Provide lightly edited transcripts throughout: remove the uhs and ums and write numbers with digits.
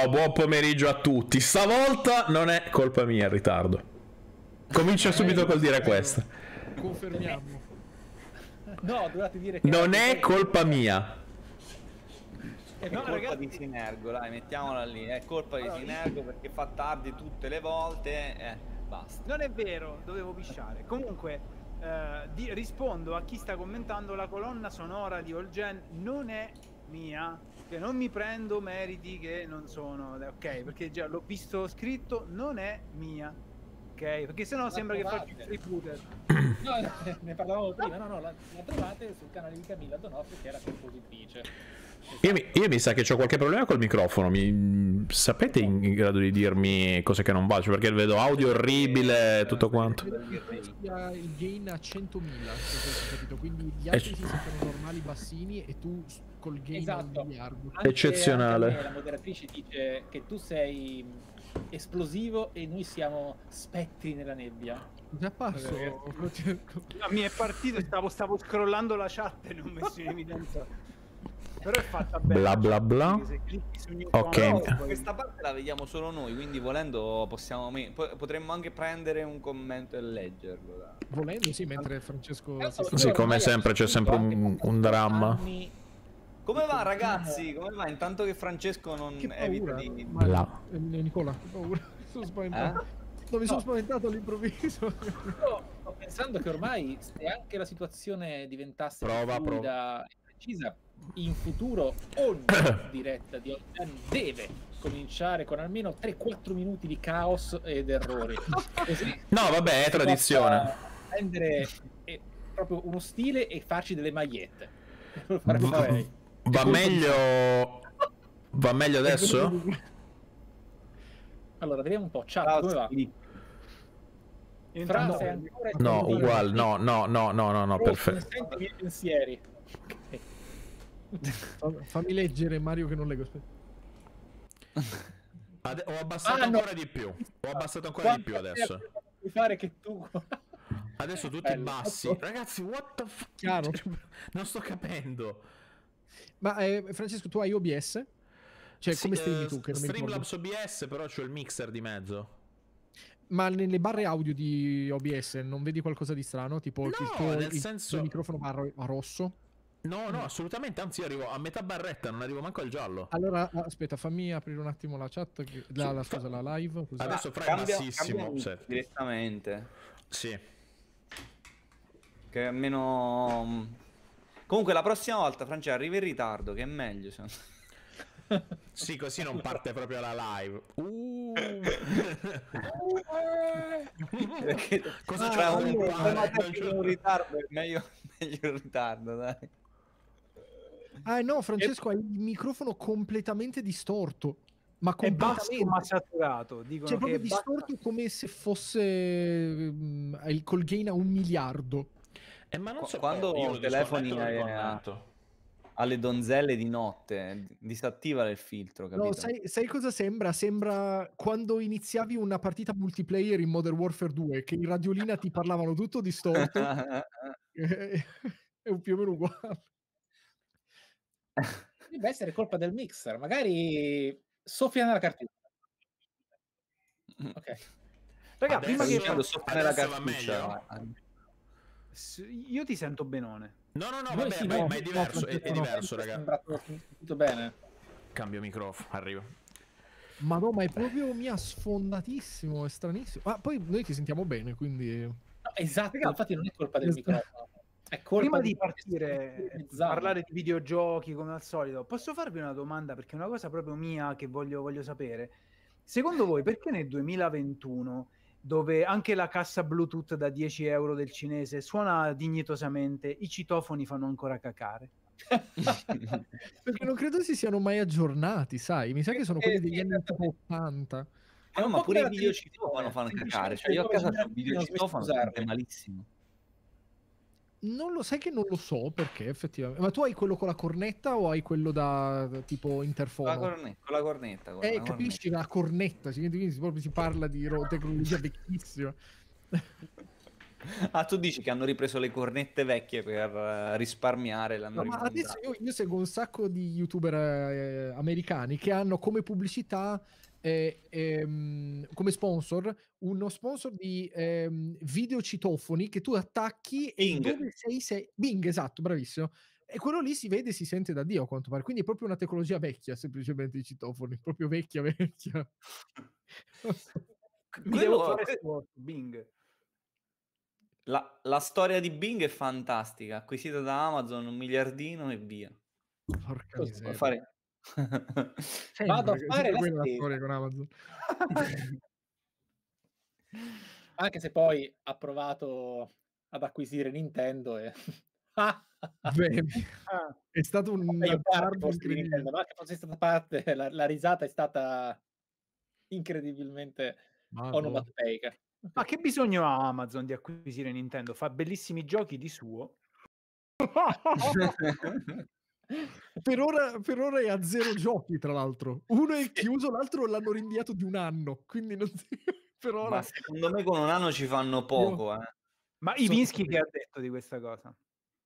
Ciao, buon pomeriggio a tutti. Stavolta non è colpa mia il ritardo. Comincio subito col dire questo. Confermiamo. No, dovete dire che non è colpa mia. È colpa di Sinergo, dai, mettiamola lì. È colpa di Sinergo perché fa tardi tutte le volte. Basta. Non è vero, dovevo pisciare. Comunque, rispondo a chi sta commentando: la colonna sonora di All Gen non è mia, che non mi prendo meriti che non sono, ok? Perché già l'ho visto scritto, non è mia, ok? Perché sennò sembra che faccio il freebooter. No, ne parlavamo prima, no, la trovate sul canale di Camilla Donofrio che era compositrice. Io mi sa che ho qualche problema col microfono. Sapete in grado di dirmi cose che non faccio? Perché vedo audio orribile, tutto quanto. Il gain a 100.000, capito? Quindi gli altri si sentono normali bassini e tu col gain a 1 miliardo. Eccezionale. Anche la moderatrice dice che tu sei esplosivo e noi siamo spettri nella nebbia. Già passo. Mi è partito e stavo scrollando la chat e non ho messo in evidenza. Però è fatta bene. Bla bla bla. Ok. No, questa parte la vediamo solo noi, quindi volendo possiamo potremmo anche prendere un commento e leggerlo. Dai. Volendo sì, mentre Francesco sì, come sempre c'è sempre un dramma. Come va ragazzi? Come va? Intanto che Francesco non evita di... Nicola, che paura. Sono spaventato. No, mi sono spaventato all'improvviso. Sto pensando che ormai se anche la situazione diventasse fluida e precisa, in futuro ogni diretta di All deve cominciare con almeno 3-4 minuti di caos ed errori. Così no, vabbè, è tradizione. Prendere proprio uno stile e farci delle magliette. Va meglio adesso? Allora, vediamo un po'. Ciao, come va? No, uguale. No, perfetto. Senti i miei pensieri. Fammi leggere, Mario, che non leggo. Ho abbassato ancora di più. Ho abbassato ancora di più adesso. Fare che tu... Adesso tutti bassi. Ragazzi, what the fuck? Chiaro. Non sto capendo. Ma Francesco, tu hai OBS? Cioè, sì, come streami tu? Che non Streamlabs OBS, però c'ho il mixer di mezzo. Ma nelle barre audio di OBS non vedi qualcosa di strano? Tipo nel senso... il microfono va a rosso? No, assolutamente, anzi io arrivo a metà barretta, non arrivo manco al giallo. Allora, aspetta, fammi aprire un attimo la chat, scusa, la live. Così. Adesso fra bassissimo. Direttamente. Sì. Che almeno... Comunque la prossima volta, Francesco, arrivi in ritardo, che è meglio. Sì, così non parte proprio la live. Cosa c'è un ritardo? È meglio il ritardo, dai. Ah no, Francesco, hai il microfono completamente distorto. Ma completamente ma saturato. Dicono cioè, proprio distorto come se fosse col gain a 1 miliardo. Ma non so, quando io telefoni alle donzelle di notte, disattiva il filtro, capito? No, sai cosa sembra? Sembra quando iniziavi una partita multiplayer in Modern Warfare 2, che in radiolina ti parlavano tutto distorto. È più o meno uguale. Deve essere colpa del mixer, magari soffia nella cartuccia. Ok. Raga, prima che soffia nella cartuccia. Io ti sento benone. No, vabbè, sì, ma è diverso, è diverso, raga. Tutto bene. Cambio microfono, arrivo. Ma no, ma è proprio sfondatissimo, è stranissimo. Ma poi noi ti sentiamo bene, quindi... No, esatto, infatti non è colpa del microfono. È colpa prima di partire a parlare di videogiochi come al solito, posso farvi una domanda? Perché è una cosa proprio mia che voglio sapere. Secondo voi, perché nel 2021... dove anche la cassa Bluetooth da 10 euro del cinese suona dignitosamente, i citofoni fanno ancora cacare? Perché non credo si siano mai aggiornati, sai? Mi sa che sono quelli degli anni 80. No, ma pure i videocitofono fanno cacare. Cioè, io a casa ho il videocitofono malissimo. Non lo sai che non lo so perché effettivamente. Ma tu hai quello con la cornetta o hai quello da tipo interfono? Con la cornetta. Capisci la cornetta, quindi proprio si parla di tecnologia vecchissima. Ah, tu dici che hanno ripreso le cornette vecchie per risparmiare, l'hanno No, ma adesso io seguo un sacco di youtuber americani che hanno come pubblicità, come sponsor, uno sponsor di videocitofoni che tu attacchi Bing. e dove sei... Bing, esatto, bravissimo. E quello lì si vede e si sente da Dio a quanto pare. Quindi è proprio una tecnologia vecchia, semplicemente i citofoni. Proprio vecchia, vecchia. Mi devo fare sport, Bing. La storia di Bing è fantastica, acquisita da Amazon 1 miliardino e via. Porca miseria. Fare... Vado a fare la storia con Amazon. Anche se poi ha provato ad acquisire Nintendo e... è stato un incredibile. Ma che fosse stata parte, la risata è stata incredibilmente onomatopeica. Ma che bisogno ha Amazon di acquisire Nintendo? Fa bellissimi giochi di suo. Per ora è a 0 giochi, tra l'altro. Uno è chiuso, l'altro l'hanno rinviato di 1 anno. Quindi non per ora... Ma secondo me con 1 anno ci fanno poco. Ma Ivinsky che ha detto di questa cosa?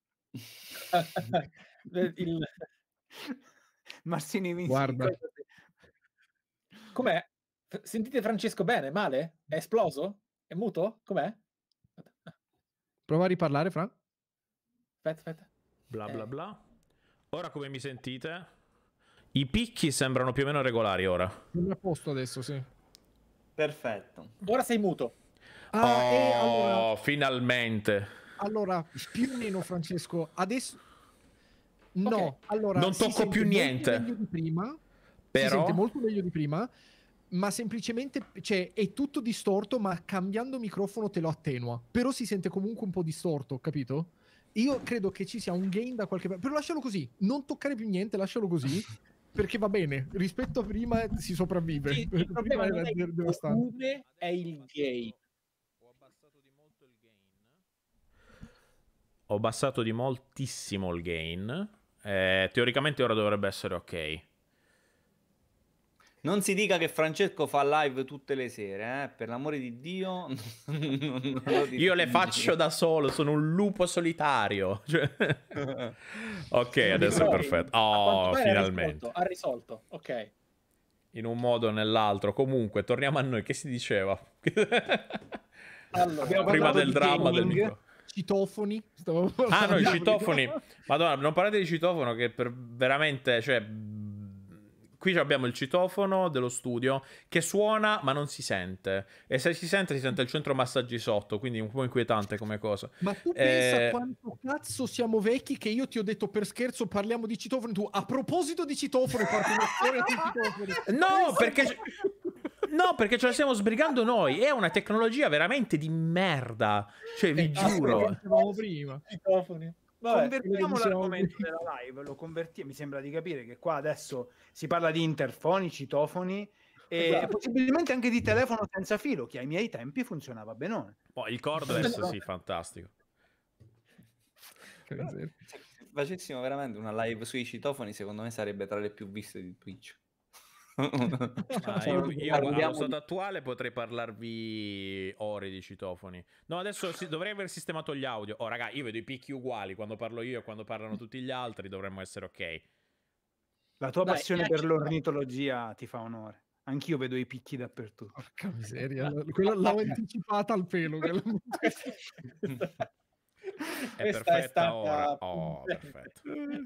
Marsini Ivinsky. Guarda. Com'è? Sentite Francesco bene? Male? È esploso? È muto? Com'è? Prova a riparlare, Fra. Aspetta. Bla bla bla. Ora come mi sentite? I picchi sembrano più o meno regolari ora. Sono a posto adesso, sì. Perfetto. Ora sei muto. Allora... finalmente. Allora, più o meno, Francesco, adesso... No, okay. Allora... Non tocco più niente. Meglio di prima. Però... Si sente molto meglio di prima, ma semplicemente, cioè, è tutto distorto, ma cambiando microfono te lo attenua. Però si sente comunque un po' distorto, capito? Io credo che ci sia un gain da qualche parte. Però lascialo così, non toccare più niente, lascialo così, perché va bene. Rispetto a prima si sopravvive. Sì, il problema non è il volume, è il gain. Ho abbassato di molto il gain. Ho abbassato di moltissimo il gain. Teoricamente ora dovrebbe essere ok. Non si dica che Francesco fa live tutte le sere, per l'amore di Dio. Io le faccio da solo, sono un lupo solitario. Ok, adesso è perfetto. Oh, finalmente. Ha risolto, ok. In un modo o nell'altro. Comunque, torniamo a noi. Che si diceva? Allora, prima del dramma del micro. Citofoni. No, i citofoni. Madonna, non parlate di citofono che per veramente, cioè... Qui abbiamo il citofono dello studio che suona ma non si sente. E se si sente il centro massaggi sotto, quindi un po' inquietante come cosa. Ma tu pensa quanto cazzo siamo vecchi che io ti ho detto per scherzo parliamo di citofoni. Tu, a proposito di citofoni, parti una storia di citofoni. No, perché ce la stiamo sbrigando noi. È una tecnologia veramente di merda. Cioè, vi giuro. Prima. Citofoni. Vabbè, convertiamo l'argomento della live, mi sembra di capire che qua adesso si parla di interfoni, citofoni e possibilmente anche di telefono senza filo, che ai miei tempi funzionava benone. Il cordless sì, fantastico. Se facessimo veramente una live sui citofoni, secondo me sarebbe tra le più viste di Twitch. Io allo stato attuale potrei parlarvi ore di citofoni. No, adesso dovrei aver sistemato gli audio. Oh raga, io vedo i picchi uguali quando parlo io e quando parlano tutti gli altri. Dovremmo essere ok. La tua passione per l'ornitologia ti fa onore. Anch'io vedo i picchi dappertutto. Porca miseria, quella l'ho anticipata al pelo. È perfetta ora. Oh, perfetto.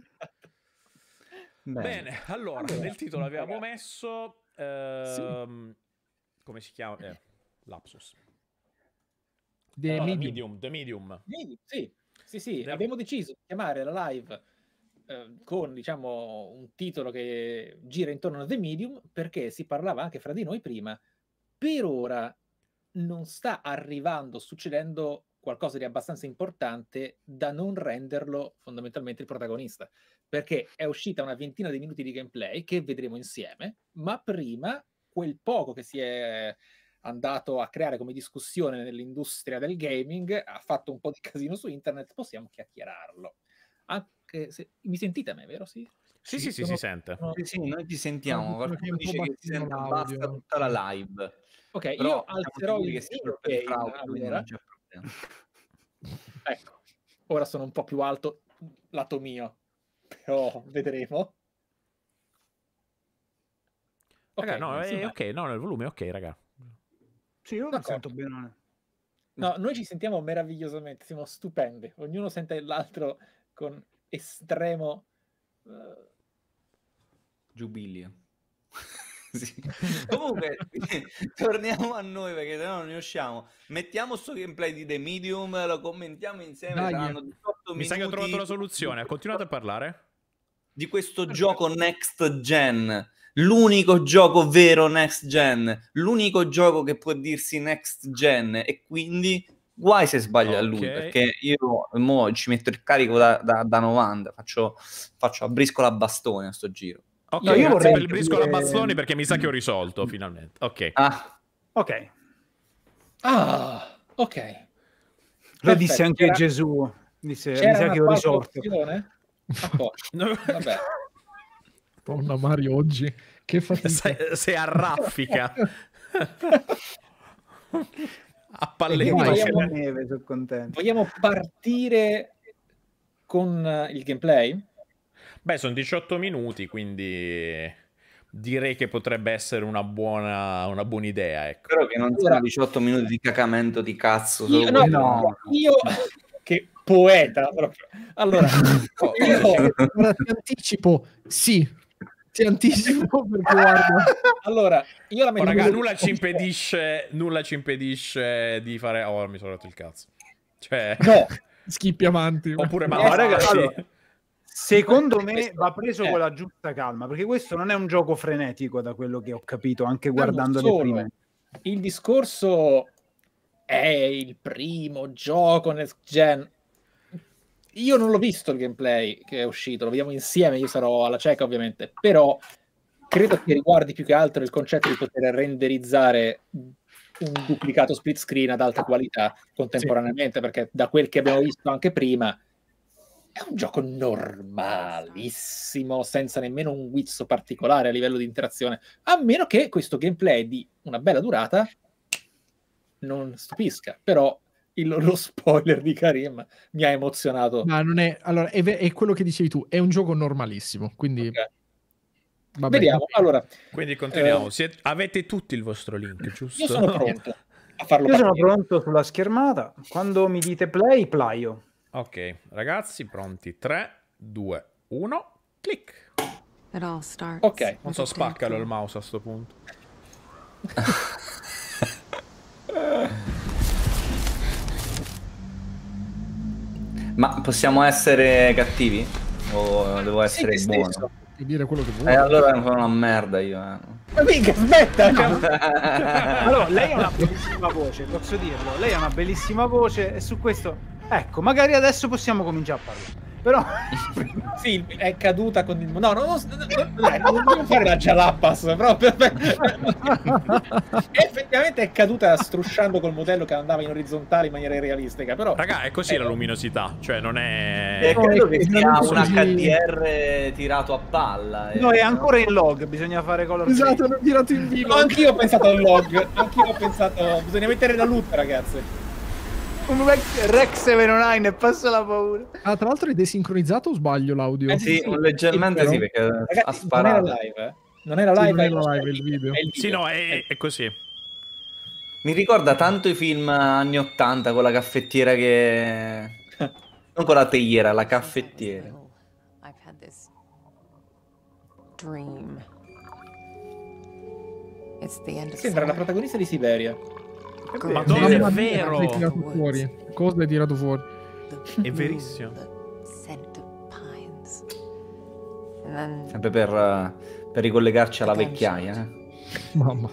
Bene, allora, nel titolo avevamo messo come si chiama? Lapsus. The Medium. Sì. Abbiamo deciso di chiamare la live con, diciamo, un titolo che gira intorno a The Medium, perché si parlava anche fra di noi prima. Per ora non sta succedendo qualcosa di abbastanza importante da non renderlo fondamentalmente il protagonista, perché è uscita una ventina di minuti di gameplay che vedremo insieme, ma prima quel poco che si è andato a creare come discussione nell'industria del gaming ha fatto un po' di casino su internet, possiamo chiacchierarlo. Anche se mi sentite a me, vero? Sì, si sente. Sì, noi ti sentiamo. Qualcuno dice che si sente basta tutta la live. Ok, però io alzerò il video allora. Ecco, ora sono un po' più alto lato mio, però vedremo. Raga, no, sì, è ok, no, il volume è ok, raga. Sì, io lo sento bene. No, noi ci sentiamo meravigliosamente, siamo stupendi. Ognuno sente l'altro con estremo giubilio. Sì. Comunque torniamo a noi, perché se no non ne usciamo. Mettiamo sto gameplay di The Medium, lo commentiamo insieme. Saranno 18 Mi sa che ho trovato la soluzione. Ha continuato a parlare di questo gioco next gen, l'unico gioco vero next gen, l'unico gioco che può dirsi next gen, e quindi guai se sbaglia lui, perché io mo ci metto il carico da 90, faccio a briscola a bastone a sto giro. Ok, no, io vorrei per il briscola a bastoni, perché mi sa che ho risolto finalmente. Ok. Ok. Ok. Lo disse anche Gesù. Disse, mi sa che ho risolto. Vabbè. Donna Mario oggi. Che fatica. Sei a raffica. A pallettino. Neve, sono contento. Vogliamo partire con il gameplay? Beh, sono 18 minuti, quindi direi che potrebbe essere una buona idea, ecco. Spero che non siano 18 minuti di cacamento di cazzo. Io che poeta proprio. Allora, ti anticipo, sì. Ti anticipo perché guarda. Allora, io la metto. Raga, nulla ci impedisce di fare. Oh, mi sono rotto il cazzo. Cioè, no, schippi avanti. Oppure ragazzi. Allora, secondo me va preso con la giusta calma, perché questo non è un gioco frenetico, da quello che ho capito, anche guardando le prime. Il discorso è il primo gioco next gen. Io non l'ho visto il gameplay che è uscito, lo vediamo insieme, io sarò alla cieca ovviamente, però credo che riguardi più che altro il concetto di poter renderizzare un duplicato split screen ad alta qualità contemporaneamente, perché da quel che abbiamo visto anche prima è un gioco normalissimo, senza nemmeno un guizzo particolare a livello di interazione, a meno che questo gameplay di una bella durata non stupisca. Però lo spoiler di Karim mi ha emozionato. Ma non è, allora, è quello che dicevi tu, è un gioco normalissimo, quindi vabbè, vediamo. Allora, quindi continuiamo. Avete tutti il vostro link, giusto? Io sono pronto a farlo. Io sono pronto sulla schermata. Quando mi dite play, playo. Ok, ragazzi, pronti? 3, 2, 1, click. Ok, non so, spaccalo il mouse a sto punto. Ma possiamo essere cattivi? O devo essere buono? Devi dire quello che vuoi. Allora sono una merda io. Ma mica, aspetta! Allora, lei ha una bellissima voce, posso dirlo. Lei ha una bellissima voce e su questo... Ecco, magari adesso possiamo cominciare a parlare. Però... sì, è caduta con il... No, non devo fare la Jalapas, proprio. Effettivamente è caduta strusciando col modello che andava in orizzontale in maniera irrealistica, però... Raga, è così la luminosità, cioè non è... credo che sia un HDR tirato a palla. No, è ancora in log, bisogna fare color. Esatto, hanno tirato in vivo. No, anch'io ho pensato al log, anch'io ho pensato... Bisogna mettere la loot, ragazzi. Un Rex 709 e passa la paura. Ah, tra l'altro è desincronizzato o sbaglio l'audio? Sì, leggermente sì, perché ragazzi, ha sparato. Non era live, Non era live, non era live il video. Sì, no, è così. Mi ricorda tanto i film anni 80 con la caffettiera che... non con la teiera, la caffettiera. Sembra la protagonista di Siberia. Madonna, è vero! Hai tirato fuori. Cosa hai tirato fuori? È verissimo. Sempre per ricollegarci alla vecchiaia. Mamma.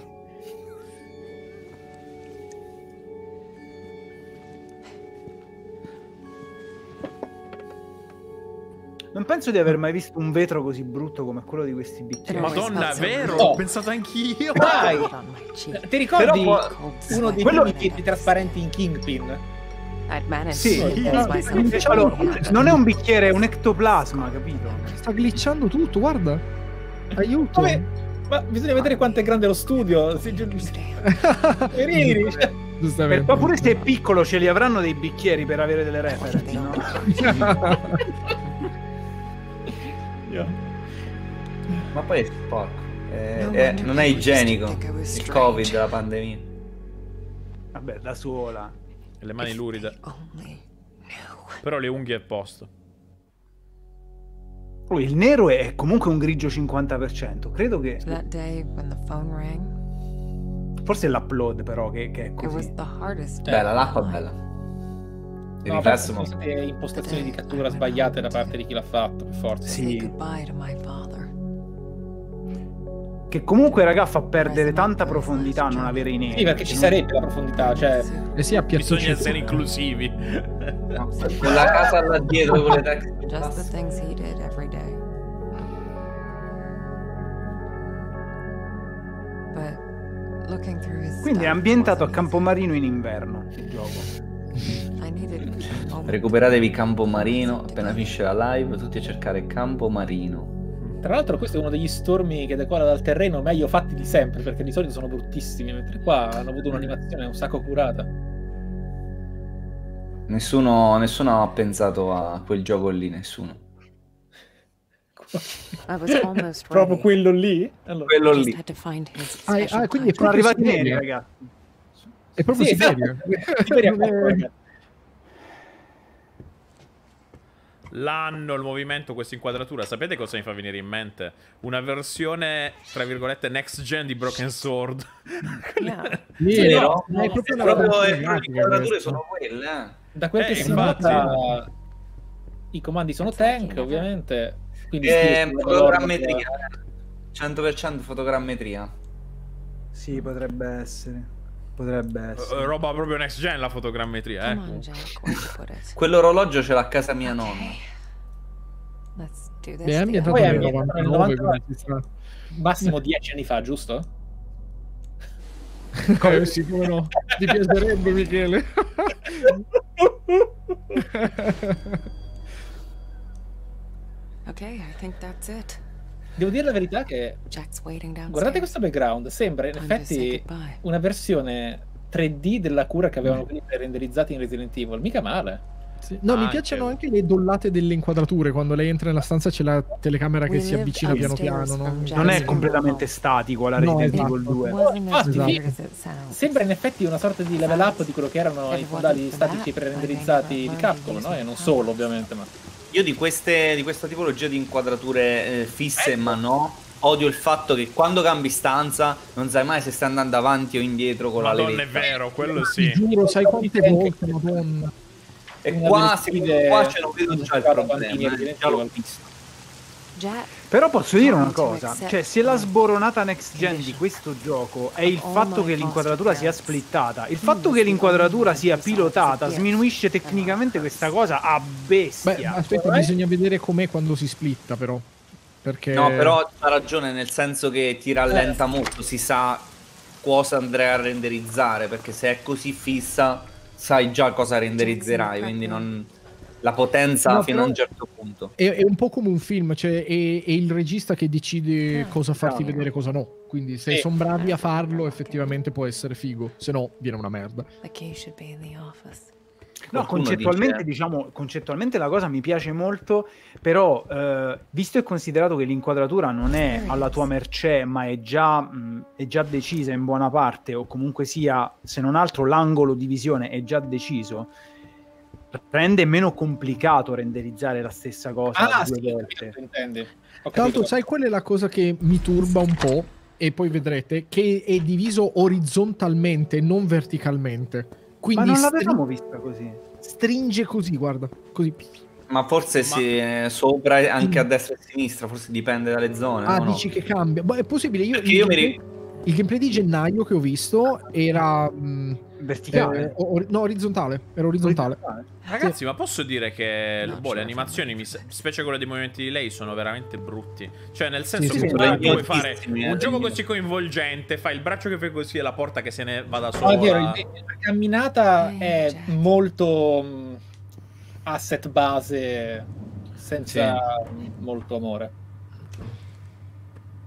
Non penso di aver mai visto un vetro così brutto come quello di questi bicchieri. Madonna, è vero, ho pensato anch'io. Dai! Ti ricordi uno dei bicchieri trasparenti in Kingpin? Sì, allora, non è un bicchiere, è un ectoplasma, capito? Sta glitchando tutto, guarda. Aiuto. Ma bisogna vedere quanto è grande lo studio. Giustamente. Pure se è piccolo ce li avranno dei bicchieri per avere delle reference, no? Ma poi è sporco. Non è igienico. Il Covid, la pandemia. Vabbè, da sola. E le mani luride. Però le unghie a posto. Oh, il nero è comunque un grigio 50%. Credo che... Forse è l'upload però che è così. Bella, l'acqua è bella. Il riflesso sono state impostazioni di cattura sbagliate da parte di chi l'ha fatto, per forza. Sì. Che comunque, raga, fa perdere tanta profondità non avere i neri. Sì, perché ci sarebbe la profondità, cioè... sì, bisogna essere inclusivi. Con la casa là dietro, con le texture. Quindi è ambientato a Campomarino in inverno il gioco. Recuperatevi Campomarino appena finisce la live, tutti a cercare Campomarino. Tra l'altro questo è uno degli stormi che decolla dal terreno meglio fatti di sempre, perché di solito sono bruttissimi, mentre qua hanno avuto un'animazione un sacco curata. Nessuno ha pensato a quel gioco lì, nessuno. Proprio quello lì? Allora. Quello lì. Quindi sono arrivati neri, ragazzi. È proprio Siberia. Siberia. L'anno, il movimento, questa inquadratura. Sapete cosa mi fa venire in mente? Una versione, tra virgolette, next gen di Broken Sword. Vero? È proprio le inquadrature sono quelle. Da quel che si nota, i comandi sono tank, ovviamente. Quindi fotogrammetria. 100% fotogrammetria. Sì, potrebbe essere. Roba proprio next gen la fotogrammetria, Quell'orologio ce l'ha a casa mia nonna. È ambientato nel 99, massimo 10 anni fa, giusto? Sì, come no. Ti piacerebbe, Michele. Devo dire la verità che guardate questo background, sembra in effetti una versione 3D della cura che avevano quelli renderizzati in Resident Evil, mica male. Sì. No, mi piacciono anche le dollate delle inquadrature. Quando lei entra nella stanza c'è la telecamera che si avvicina piano piano, no? Non è completamente statico la Resident Evil 2. Sembra in effetti una sorta di level up di quello che erano i fondali statici pre-renderizzati di Capcom, no? E non solo, ovviamente, ma... Io di questa tipologia di inquadrature fisse, ma no, odio il fatto che quando cambi stanza non sai mai se stai andando avanti o indietro con la levetta. Madonna, è vero, quello sì. Ti giuro, sai quante volte, madonna. E qua ce lo vedo già il problema, già l'ho visto. Però posso dire una cosa, cioè se la sboronata next gen di questo gioco è il fatto che l'inquadratura sia splittata, il fatto che l'inquadratura sia pilotata sminuisce tecnicamente questa cosa a bestia. Beh, aspetta, bisogna vedere com'è quando si splitta però. Perché... No, però ha ragione, nel senso che ti rallenta molto, si sa cosa andrai a renderizzare, perché se è così fissa sai già cosa renderizzerai, quindi non... la potenza fino a un certo punto. È un po' come un film, cioè è il regista che decide cosa farti vedere e cosa no. Quindi se sono bravi a farlo effettivamente può essere figo, se no viene una merda. No, concettualmente concettualmente la cosa mi piace molto, però visto e considerato che l'inquadratura non è alla tua mercé, ma è già decisa in buona parte, o comunque sia, se non altro l'angolo di visione è già deciso, rende meno complicato renderizzare la stessa cosa due volte. Tra l'altro, sai, quella è la cosa che mi turba un po', e poi vedrete, che è diviso orizzontalmente, non verticalmente. Quindi ma non l'avevamo vista così. Stringe così, guarda, così. Ma forse sopra anche a destra e a sinistra, forse dipende dalle zone. Dici che cambia? È possibile, il gameplay di gennaio che ho visto era verticale? No, orizzontale. Era orizzontale. Ragazzi, ma posso dire che le animazioni, specie quelle dei movimenti di lei, sono veramente brutti. Cioè, nel senso che puoi fare un gioco così coinvolgente, fai il braccio che fai così e la porta che se ne va da sola. È vero, la camminata è molto asset base, senza molto amore.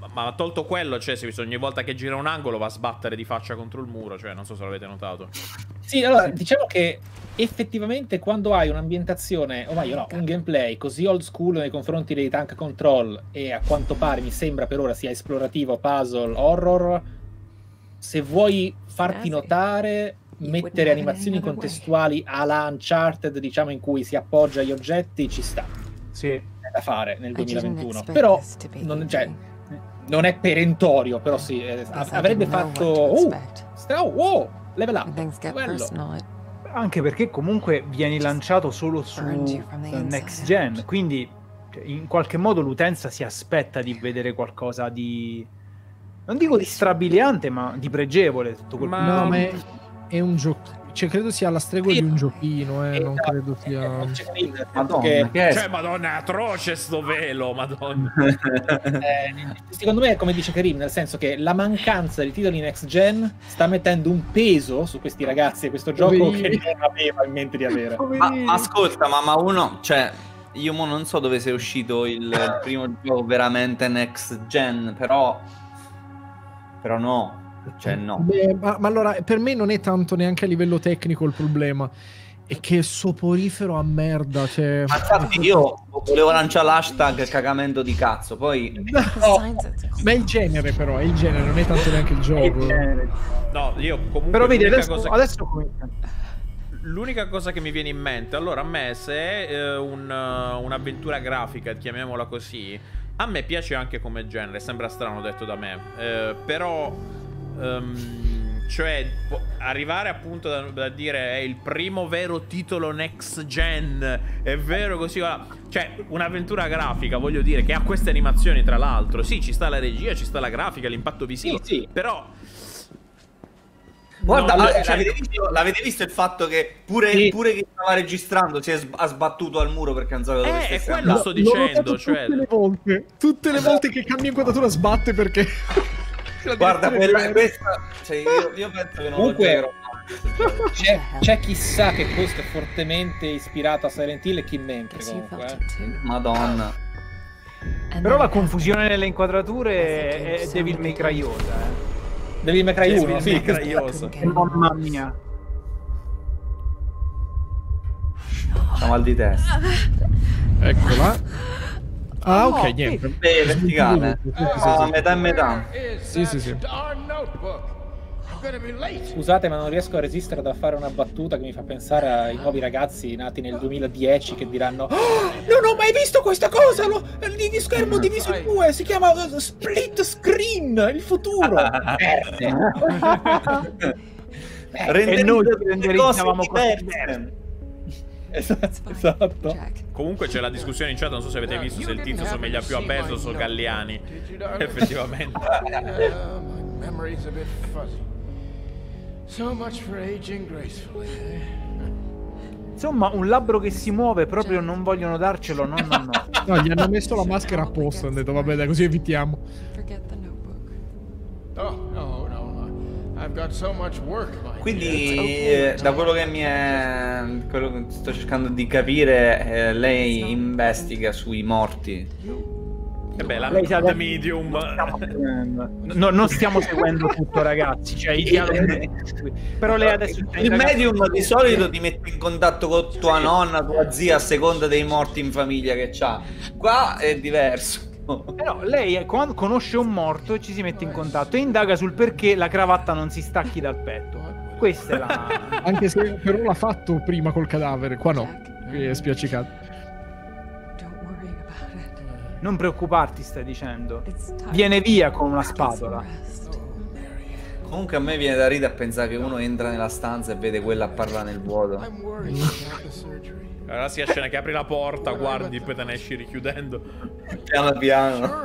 Ma tolto quello, cioè, ogni volta che gira un angolo va a sbattere di faccia contro il muro, cioè, non so se l'avete notato. Sì, allora, diciamo che effettivamente quando hai un'ambientazione, o meglio no, un gameplay così old school nei confronti dei tank control e a quanto pare mi sembra per ora sia esplorativo, puzzle, horror, se vuoi farti notare, mettere animazioni contestuali alla Uncharted, diciamo, in cui si appoggia agli oggetti, ci sta. Sì. È da fare nel 2021. Però non è perentorio, però sì, avrebbe fatto level up. Bello. Anche perché comunque vieni lanciato solo su next gen, quindi in qualche modo l'utenza si aspetta di vedere qualcosa di, non dico di strabiliante, ma di pregevole. Tutto quel ma è un gioco, cioè credo sia la stregua di un giochino, non credo sia... Madonna, cioè, madonna, è atroce sto velo, madonna. Secondo me, come dice Karim, nel senso che la mancanza di titoli next gen sta mettendo un peso su questi ragazzi e questo gioco che non aveva in mente di avere. Ma ascolta, ma uno, cioè, io mo non so dove sia uscito il primo gioco veramente next gen, però no. Cioè, no. Beh, ma allora per me non è tanto neanche a livello tecnico il problema, è che è soporifero a merda, cioè... Ma infatti io volevo lanciare l'hashtag cagamento di cazzo, poi ma è il genere, però è il genere, non è tanto neanche il gioco. No, io comunque però vedi adesso l'unica cosa che mi viene in mente, allora, a me, se è un'avventura grafica, chiamiamola così, a me piace anche come genere, sembra strano detto da me, però cioè arrivare appunto da dire è il primo vero titolo next gen, è vero così, cioè un'avventura grafica, voglio dire, che ha queste animazioni, tra l'altro, sì, ci sta la regia, ci sta la grafica, l'impatto visivo, sì. Però guarda, l'avete visto il fatto che pure che stava registrando ha sbattuto al muro perché non sapeva dove stesse quello andando. Sto dicendo, cioè tutte le volte che cambia inquadratura sbatte perché guarda questa, cioè, io penso che non comunque c'è chissà che questo è fortemente ispirato a Silent Hill e Kim Mentre comunque. Madonna. Però la confusione nelle inquadrature è Devil May Cry-osa, Devil May Cry 1, sì, mamma mia. C'ha mal di testa. Eccola. Ah, ok, niente. Verticale. Metà e metà. Sì. Scusate, ma non riesco a resistere da fare una battuta che mi fa pensare ai nuovi ragazzi nati nel 2010 che diranno: non ho mai visto questa cosa! Di schermo diviso in due, si chiama split screen, il futuro! E noi renderizzavamo cose. Esatto. Comunque c'è la discussione in chat, non so se avete visto, se il tizio somiglia più a Bezos o Galliani. Effettivamente. Insomma, un labbro che si muove, proprio non vogliono darcelo, no. No, gli hanno messo la maschera apposta, hanno detto vabbè dai, così evitiamo. Quindi da quello che quello che sto cercando di capire, lei investiga sui morti. La medium. Non stiamo seguendo tutto, ragazzi, cioè i dialoghi. Però lei adesso il medium di solito ti mette in contatto con tua nonna, tua zia, a seconda dei morti in famiglia che c'ha. Qua è diverso. No, lei quando conosce un morto e ci si mette in contatto e indaga sul perché la cravatta non si stacchi dal petto. Questa è la... Anche se però l'ha fatto prima col cadavere, qua no, qui è spiaccicato. Non preoccuparti, stai dicendo. Viene via con una spatola. Comunque a me viene da ridere a pensare che uno entra nella stanza e vede quella a parlare nel vuoto. Allora si esce che apri la porta, guardi, poi te ne esci richiudendo. Piano piano.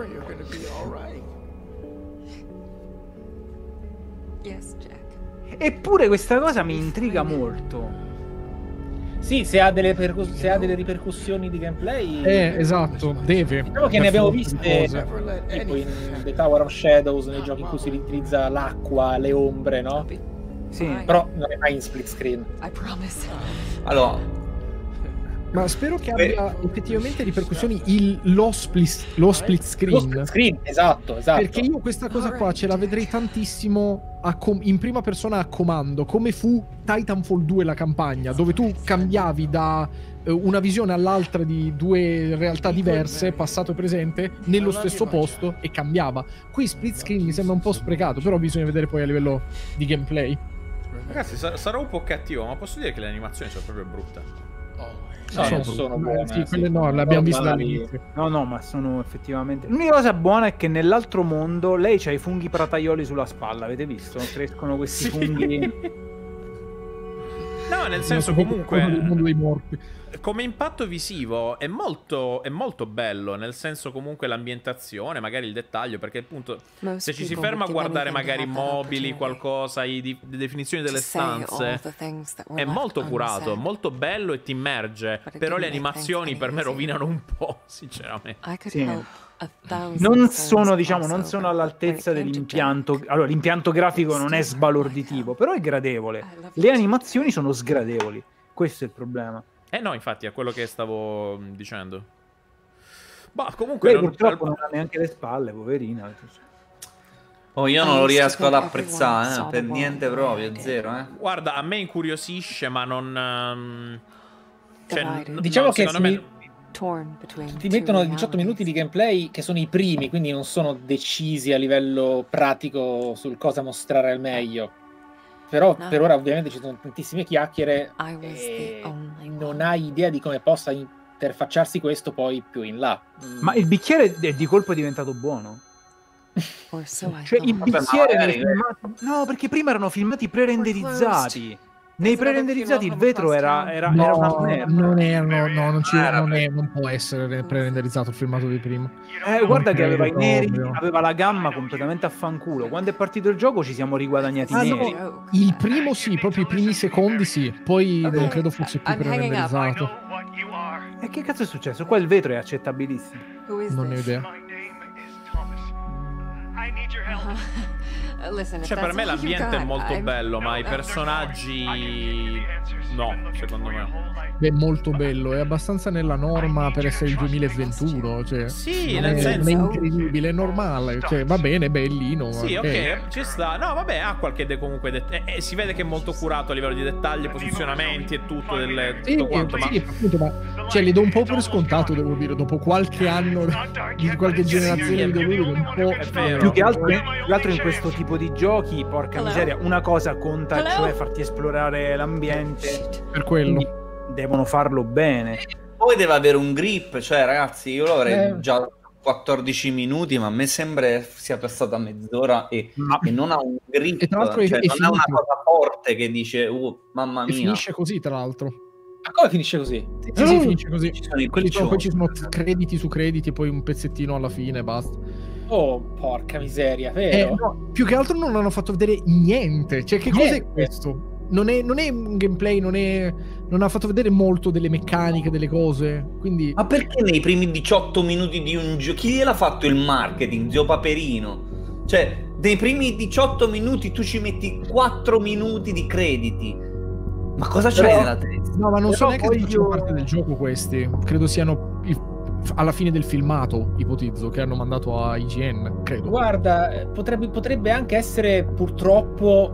Eppure questa cosa mi intriga molto. Sì, se ha delle ripercussioni di gameplay. Esatto, deve. Diciamo che ne abbiamo viste tipo in The Tower of Shadows, nei giochi in cui si riutilizza l'acqua, le ombre, no? Sì. Però non è mai in split screen. Allora, Ma spero che abbia effettivamente ripercussioni lo split screen. Esatto. Perché io questa cosa qua ce la vedrei tantissimo in prima persona a comando, come fu Titanfall 2 la campagna, dove tu cambiavi da una visione all'altra di due realtà diverse, passato e presente, nello stesso posto, e cambiava. Qui split screen mi sembra un po' sprecato, però bisogna vedere poi a livello di gameplay. Ragazzi, sarò un po' cattivo, ma posso dire che le animazioni sono proprio brutte. Sono buone. Sì, quelle no, le abbiamo viste dall'inizio. No, ma sono effettivamente... L'unica cosa buona è che nell'altro mondo lei c'ha i funghi parataioli sulla spalla, avete visto? Crescono questi funghi... No, nel senso comunque... Il mondo dei morti. Come impatto visivo è molto bello, nel senso comunque l'ambientazione, magari il dettaglio, perché appunto se ci si ferma a guardare magari mobili, qualcosa, le definizioni delle stanze, è molto curato, molto bello e ti immerge, però le animazioni per me rovinano un po', sinceramente. Sì. Non sono all'altezza dell'impianto. Allora, l'impianto grafico non è sbalorditivo, però è gradevole. Le animazioni sono sgradevoli, questo è il problema. No, infatti, è quello che stavo dicendo. Bah, comunque purtroppo non ha neanche le spalle, poverina. Io non lo riesco ad apprezzare, per niente proprio, zero. Guarda, a me incuriosisce, ma non... diciamo che secondo me... ti mettono 18 minuti di gameplay che sono i primi, quindi non sono decisi a livello pratico sul cosa mostrare al meglio. Però per ora ovviamente ci sono tantissime chiacchiere e non hai idea di come possa interfacciarsi questo poi più in là. Ma il bicchiere di colpo è diventato buono? Cioè il bicchiere no, perché prima erano filmati pre-renderizzati. Nei pre-renderizzati il vetro era una merda. Non può essere pre-renderizzato il filmato di prima. Guarda che aveva i neri, aveva la gamma completamente a fanculo. Quando è partito il gioco ci siamo riguadagnati i neri. No, il primo sì, proprio i primi secondi sì, poi non credo fosse più pre-renderizzato. E che cazzo è successo? Qua il vetro è accettabilissimo. Non ne ho idea. Cioè, per me l'ambiente è molto bello, ma i personaggi no, secondo me. È molto bello, è abbastanza nella norma per essere il 2021, cioè sì, nel senso è incredibile, è normale, cioè va bene, è bellino. Sì, ok, ci sta. No, vabbè, ha qualche comunque si vede che è molto curato a livello di dettagli, posizionamenti e tutto tutto quanto, sì, appunto, ma cioè li do un po' per scontato, devo dire, dopo qualche anno di qualche generazione di videoludico un po'. È vero. Più che altro in questo tipo di giochi, porca miseria, una cosa conta, cioè farti esplorare l'ambiente. Per quello devono farlo bene. Poi deve avere un grip, cioè ragazzi, io lo avrei già 14 minuti, ma a me sembra sia passata mezz'ora e non ha un grip, tra l'altro cioè non ha una cosa forte che dice mamma mia. E finisce così, tra l'altro. Ma come finisce così? Sì, finisce così. Poi ci sono crediti su crediti e poi un pezzettino alla fine e basta. Oh, porca miseria, vero? No, più che altro non hanno fatto vedere niente. Cioè, che cos'è questo? Non è un gameplay, non ha fatto vedere molto delle meccaniche, delle cose. Quindi... Ma perché nei primi 18 minuti di un gioco? Chi gliel'ha fatto il marketing, zio Paperino? Cioè, nei primi 18 minuti tu ci metti 4 minuti di crediti. Ma cosa c'è nella testa? No, ma non so neanche se facciano parte del gioco questi. Credo siano alla fine del filmato, ipotizzo, che hanno mandato a IGN, credo. Guarda, potrebbe anche essere purtroppo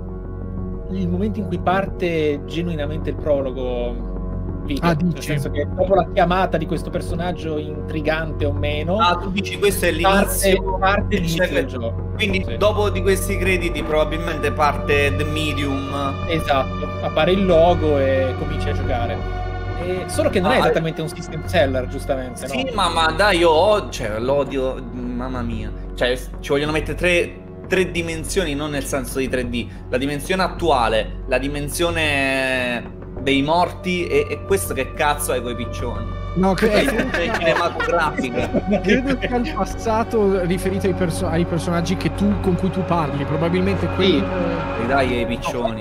il momento in cui parte genuinamente il prologo video, nel senso che dopo la chiamata di questo personaggio intrigante o meno, tu dici questo è l'inizio, parte l'inizio del gioco. Quindi dopo di questi crediti probabilmente parte The Medium. Esatto, appare il logo e cominci a giocare. Solo che non è esattamente un system seller, giustamente. Sì, no? ma dai, io l'odio, mamma mia. Cioè, ci vogliono mettere tre dimensioni, non nel senso di 3D. La dimensione attuale, la dimensione dei morti e questo che cazzo è coi piccioni. No, credo cinematografica. Credo sia il passato riferito ai personaggi con cui tu parli. Probabilmente qui. Dai, ai piccioni.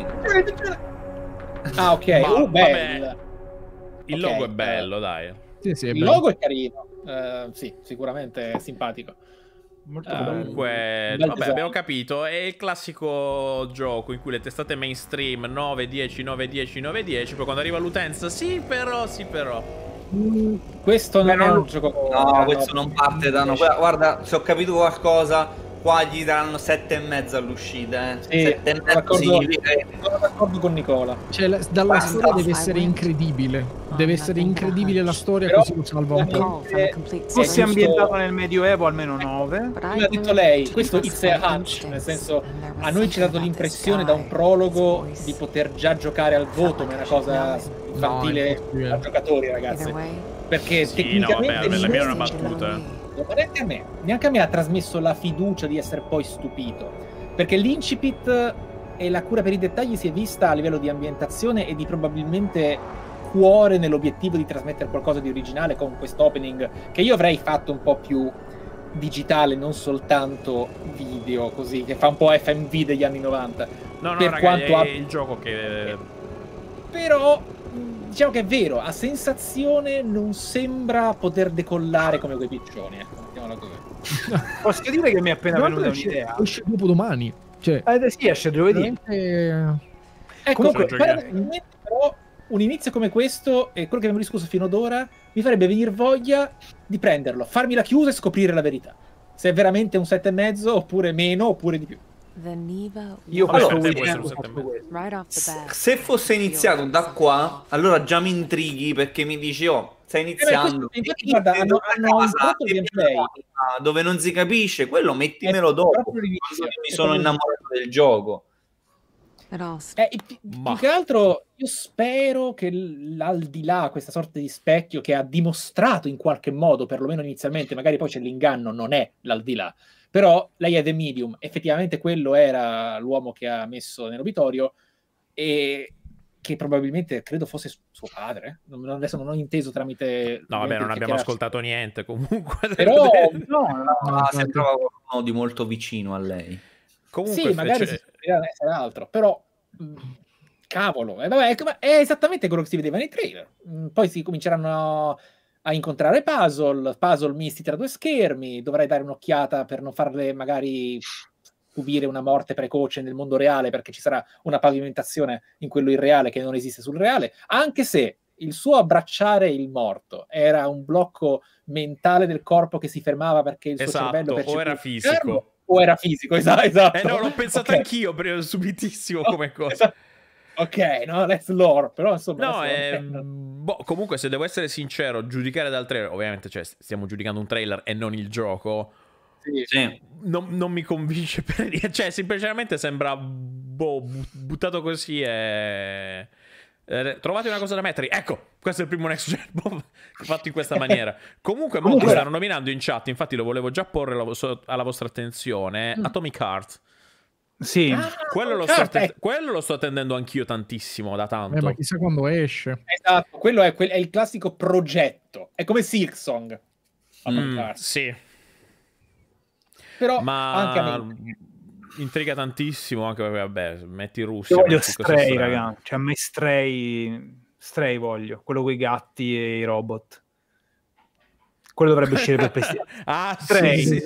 Ah, ok. Bello. Il logo è bello, dai. Sì, è il logo è carino. Sì, sicuramente è simpatico. Comunque, vabbè, abbiamo capito. È il classico gioco in cui le testate mainstream 9, 10, 9, 10, 9, 10. Poi quando arriva l'utenza, sì, però. Questo non è un gioco. No, questo non parte da. Guarda, se ho capito qualcosa, qua gli daranno 7,5 all'uscita. Sì, 7,5. Sono d'accordo con Nicola. Cioè, dalla storia deve essere incredibile. Deve essere incredibile la storia, così lo salva un po'. Fosse ambientato nel Medioevo, almeno 9. Come ha detto lei, questo it's a hunch, nel senso, a noi ci ha dato l'impressione da un prologo di poter già giocare al voto, ma è una cosa infantile a giocatori, ragazzi. Perché Sì, tecnicamente la mia è una battuta. neanche a me ha trasmesso la fiducia di essere poi stupito, perché l'incipit e la cura per i dettagli si è vista a livello di ambientazione e di probabilmente cuore nell'obiettivo di trasmettere qualcosa di originale con questo opening che io avrei fatto un po' più digitale, non soltanto video, così, che fa un po' FMV degli anni 90. No, per raga, quanto è il gioco che... Però diciamo che è vero, a sensazione non sembra poter decollare come quei piccioni, ecco, mettiamola così. Posso dire che mi è appena venuta un'idea? Esce dopo domani. Cioè, Sì, esce giovedì. Ecco, Comunque, paradossalmente, però, un inizio come questo, e quello che abbiamo discusso fino ad ora, mi farebbe venire voglia di prenderlo, farmi la chiusa e scoprire la verità. Se è veramente un 7,5 oppure meno, oppure di più. Io Allora, questo te weekend Se fosse iniziato da qua, allora già mi intrighi perché mi dici, oh, stai iniziando. Infatti, guarda, hanno introdotto il gameplay. Dove non si capisce, quello mettimelo dopo. proprio l'inizio. Quando mi sono innamorato del gioco. Più che altro io spero che l'aldilà, questa sorta di specchio che ha dimostrato in qualche modo, perlomeno inizialmente, magari poi c'è l'inganno, non è l'aldilà, però lei è The Medium, effettivamente quello era l'uomo che ha messo nell'obitorio e che probabilmente credo fosse suo padre. Adesso non ho inteso tramite... No, vabbè, non abbiamo ascoltato niente comunque. Però sembrava qualcuno di molto vicino a lei. Comunque, sì, magari si potrebbe essere altro, però cavolo, vabbè, è esattamente quello che si vedeva nei trailer. Poi si cominceranno a incontrare puzzle misti tra due schermi, dovrai dare un'occhiata per non farle magari subire una morte precoce nel mondo reale, perché ci sarà una pavimentazione in quello irreale che non esiste sul reale, anche se il suo abbracciare il morto era un blocco mentale del corpo che si fermava perché il suo cervello o era fisico. O era fisico, esatto. No, l'ho pensato anch'io, subitissimo come cosa. Esatto. Ok, no, let's lore, però insomma... comunque, se devo essere sincero, giudicare dal trailer, ovviamente, cioè, stiamo giudicando un trailer e non il gioco, sì. Non mi convince per niente, cioè, semplicemente sembra, buttato così e... trovate una cosa da mettere, ecco, questo è il primo next gen fatto in questa maniera. Comunque molti stanno nominando in chat, infatti lo volevo già porre alla vostra attenzione, Atomic Heart. Sì, quello lo sto attendendo anch'io tantissimo, da tanto. Ma chissà quando esce. Esatto, quello è il classico progetto, è come Silksong. Sì, però ma anche a me intriga tantissimo, anche perché vabbè, metti Russia. Io voglio Stray, raga, cioè a me Stray voglio, quello con i gatti e i robot. Quello dovrebbe uscire per PC. Stray. Sì.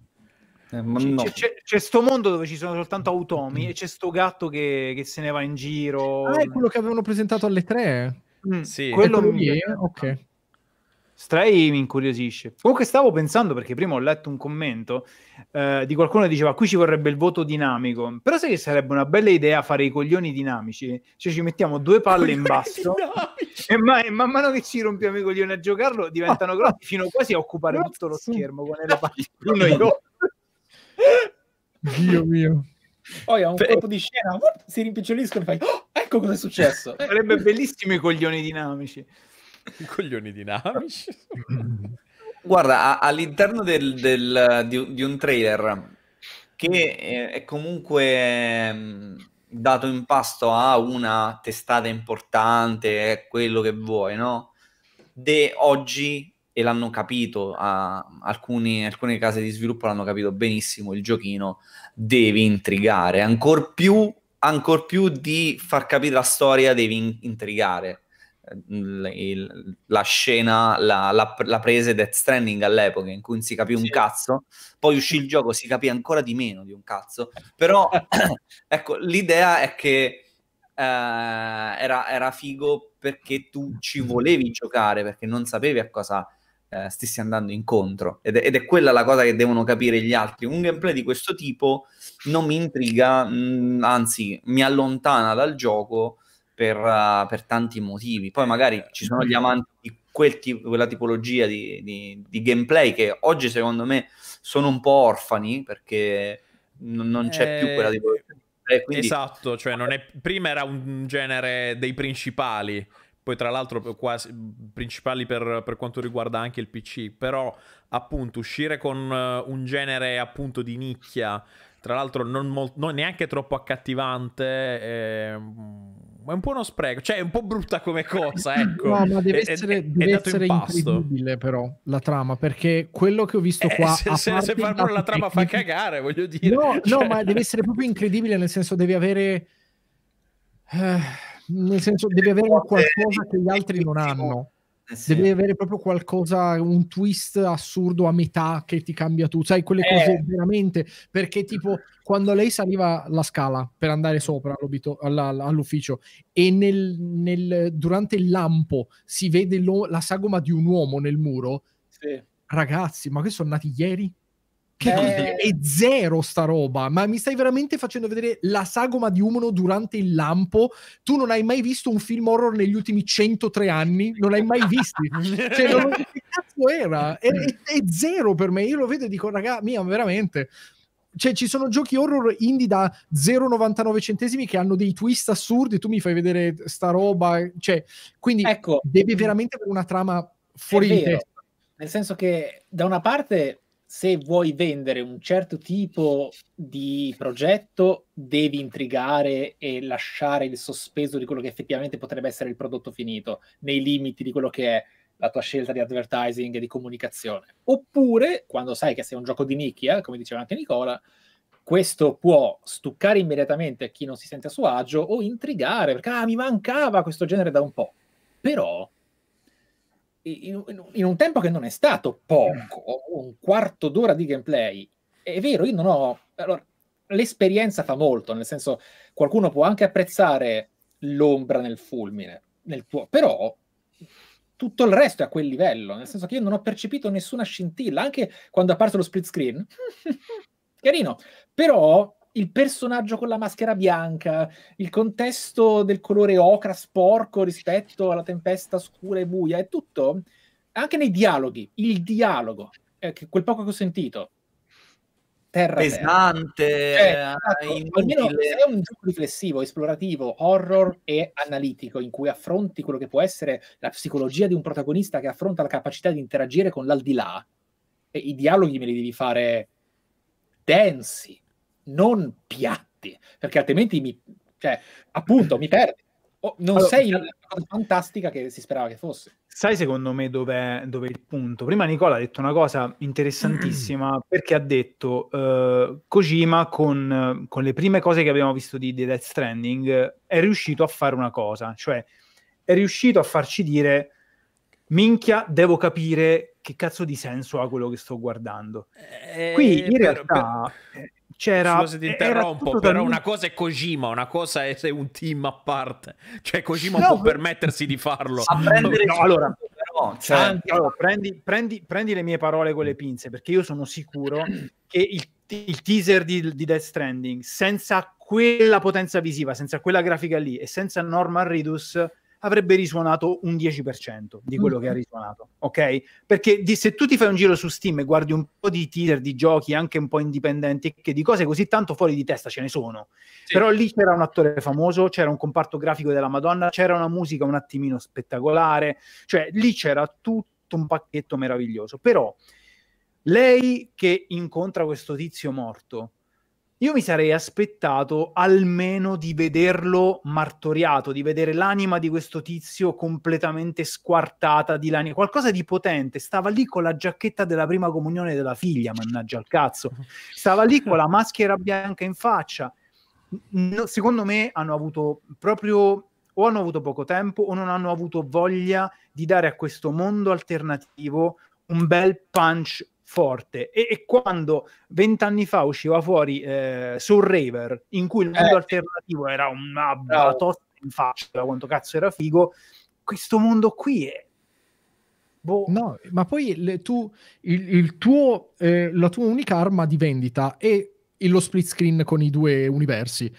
C'è sto mondo dove ci sono soltanto automi e c'è sto gatto che se ne va in giro. È quello che avevano presentato alle 3. Sì. Quello lì, ok. Stray mi incuriosisce. Comunque stavo pensando, perché prima ho letto un commento di qualcuno che diceva qui ci vorrebbe il voto dinamico, però sai che sarebbe una bella idea fare i coglioni dinamici, cioè ci mettiamo 2 palle in basso e man mano che ci rompiamo i coglioni a giocarlo diventano grossi fino quasi a occupare tutto lo schermo con le palle. Dio mio. Poi a un colpo di scena si rimpiccioliscono e fai ecco cosa è successo. Sarebbe bellissimo i coglioni dinamici. Coglioni dinamici. Guarda, all'interno di un trailer che è comunque dato in pasto a una testata importante, è quello che vuoi, no? Oggi, e l'hanno capito, alcune case di sviluppo l'hanno capito benissimo, il giochino devi intrigare, ancor più di far capire la storia devi intrigare. La scena, la prese Death Stranding all'epoca in cui non si capì un cazzo, poi uscì il gioco, si capì ancora di meno di un cazzo, però ecco, l'idea è che era figo perché tu ci volevi giocare, perché non sapevi a cosa stessi andando incontro, ed è quella la cosa che devono capire gli altri. Un gameplay di questo tipo non mi intriga, anzi mi allontana dal gioco per tanti motivi. Poi magari ci sono gli amanti di quella tipologia di gameplay che oggi secondo me sono un po' orfani, perché non c'è più quella tipologia. Quindi... Esatto, cioè prima era un genere dei principali, poi tra l'altro quasi principali per quanto riguarda anche il PC, però appunto uscire con un genere appunto di nicchia, tra l'altro non neanche troppo accattivante, è un po' uno spreco, cioè è un po' brutta come cosa, ecco. No, ma deve essere incredibile però la trama, perché quello che ho visto qua... se far pure la trama fa cagare, voglio dire. No, ma deve essere proprio incredibile, nel senso devi avere... nel senso devi avere qualcosa che gli altri non hanno. Devi avere proprio qualcosa, un twist assurdo a metà che ti cambia tutto, sai, quelle cose veramente, perché tipo quando lei saliva la scala per andare sopra all'ufficio e durante il lampo si vede la sagoma di un uomo nel muro, ragazzi, ma che sono nati ieri? È zero sta roba, ma mi stai veramente facendo vedere la sagoma di uno durante il lampo? Tu non hai mai visto un film horror negli ultimi 103 anni? Non l'hai mai visti? Cioè, che cazzo era? È zero per me, io lo vedo e dico, raga, mia, veramente... Cioè, ci sono giochi horror indie da 0,99 centesimi che hanno dei twist assurdi, tu mi fai vedere sta roba, cioè, quindi ecco, devi veramente avere una trama fuori di testa. Nel senso che, da una parte, se vuoi vendere un certo tipo di progetto, devi intrigare e lasciare il sospeso di quello che effettivamente potrebbe essere il prodotto finito, nei limiti di quello che è la tua scelta di advertising e di comunicazione. Oppure, quando sai che sei un gioco di nicchia, come diceva anche Nicola, questo può stuccare immediatamente chi non si sente a suo agio o intrigare, perché mi mancava questo genere da un po'. Però, in un tempo che non è stato poco, un quarto d'ora di gameplay, è vero, io non ho... Allora, l'esperienza fa molto, nel senso, qualcuno può anche apprezzare l'ombra nel fulmine, però tutto il resto è a quel livello, nel senso che io non ho percepito nessuna scintilla, anche quando è apparso lo split screen, carino, però il personaggio con la maschera bianca, il contesto del colore ocra sporco rispetto alla tempesta scura e buia, è tutto, anche nei dialoghi, il dialogo, quel poco che ho sentito, pesante, almeno se è un gioco riflessivo, esplorativo, horror e analitico, in cui affronti quello che può essere la psicologia di un protagonista che affronta la capacità di interagire con l'aldilà, e i dialoghi me li devi fare densi, non piatti, perché altrimenti mi perdi. Non sei la cosa fantastica che si sperava che fosse. Sai secondo me dov'è il punto? Prima Nicola ha detto una cosa interessantissima, perché ha detto Kojima con le prime cose che abbiamo visto di Death Stranding è riuscito a fare una cosa, cioè è riuscito a farci dire minchia, devo capire che cazzo di senso ha quello che sto guardando. Qui in realtà c'era... Scusa se ti interrompo, però una cosa è Kojima, una cosa è se un team a parte. Cioè Kojima non può permettersi di farlo. Prendi le mie parole con le pinze, perché io sono sicuro che il teaser di Death Stranding, senza quella potenza visiva, senza quella grafica lì e senza Norman Reedus, avrebbe risuonato un 10% di quello che ha risuonato, ok? Perché se tu ti fai un giro su Steam e guardi un po' di teaser di giochi anche un po' indipendenti, che di cose così tanto fuori di testa ce ne sono, sì. Però lì c'era un attore famoso, c'era un comparto grafico della Madonna, c'era una musica un attimino spettacolare, cioè lì c'era tutto un pacchetto meraviglioso. Però lei che incontra questo tizio morto, io mi sarei aspettato almeno di vederlo martoriato, di vedere l'anima di questo tizio completamente squartata di l'anima, qualcosa di potente. Stava lì con la giacchetta della prima comunione della figlia, mannaggia al cazzo. Stava lì con la maschera bianca in faccia. Secondo me hanno avuto poco tempo o non hanno avuto voglia di dare a questo mondo alternativo un bel punch forte, e quando 20 anni fa usciva fuori Soul Raver, in cui il mondo alternativo era una batosta in faccia da quanto cazzo era figo. Questo mondo qui è... Boh. No, ma poi la tua unica arma di vendita è lo split screen con i due universi.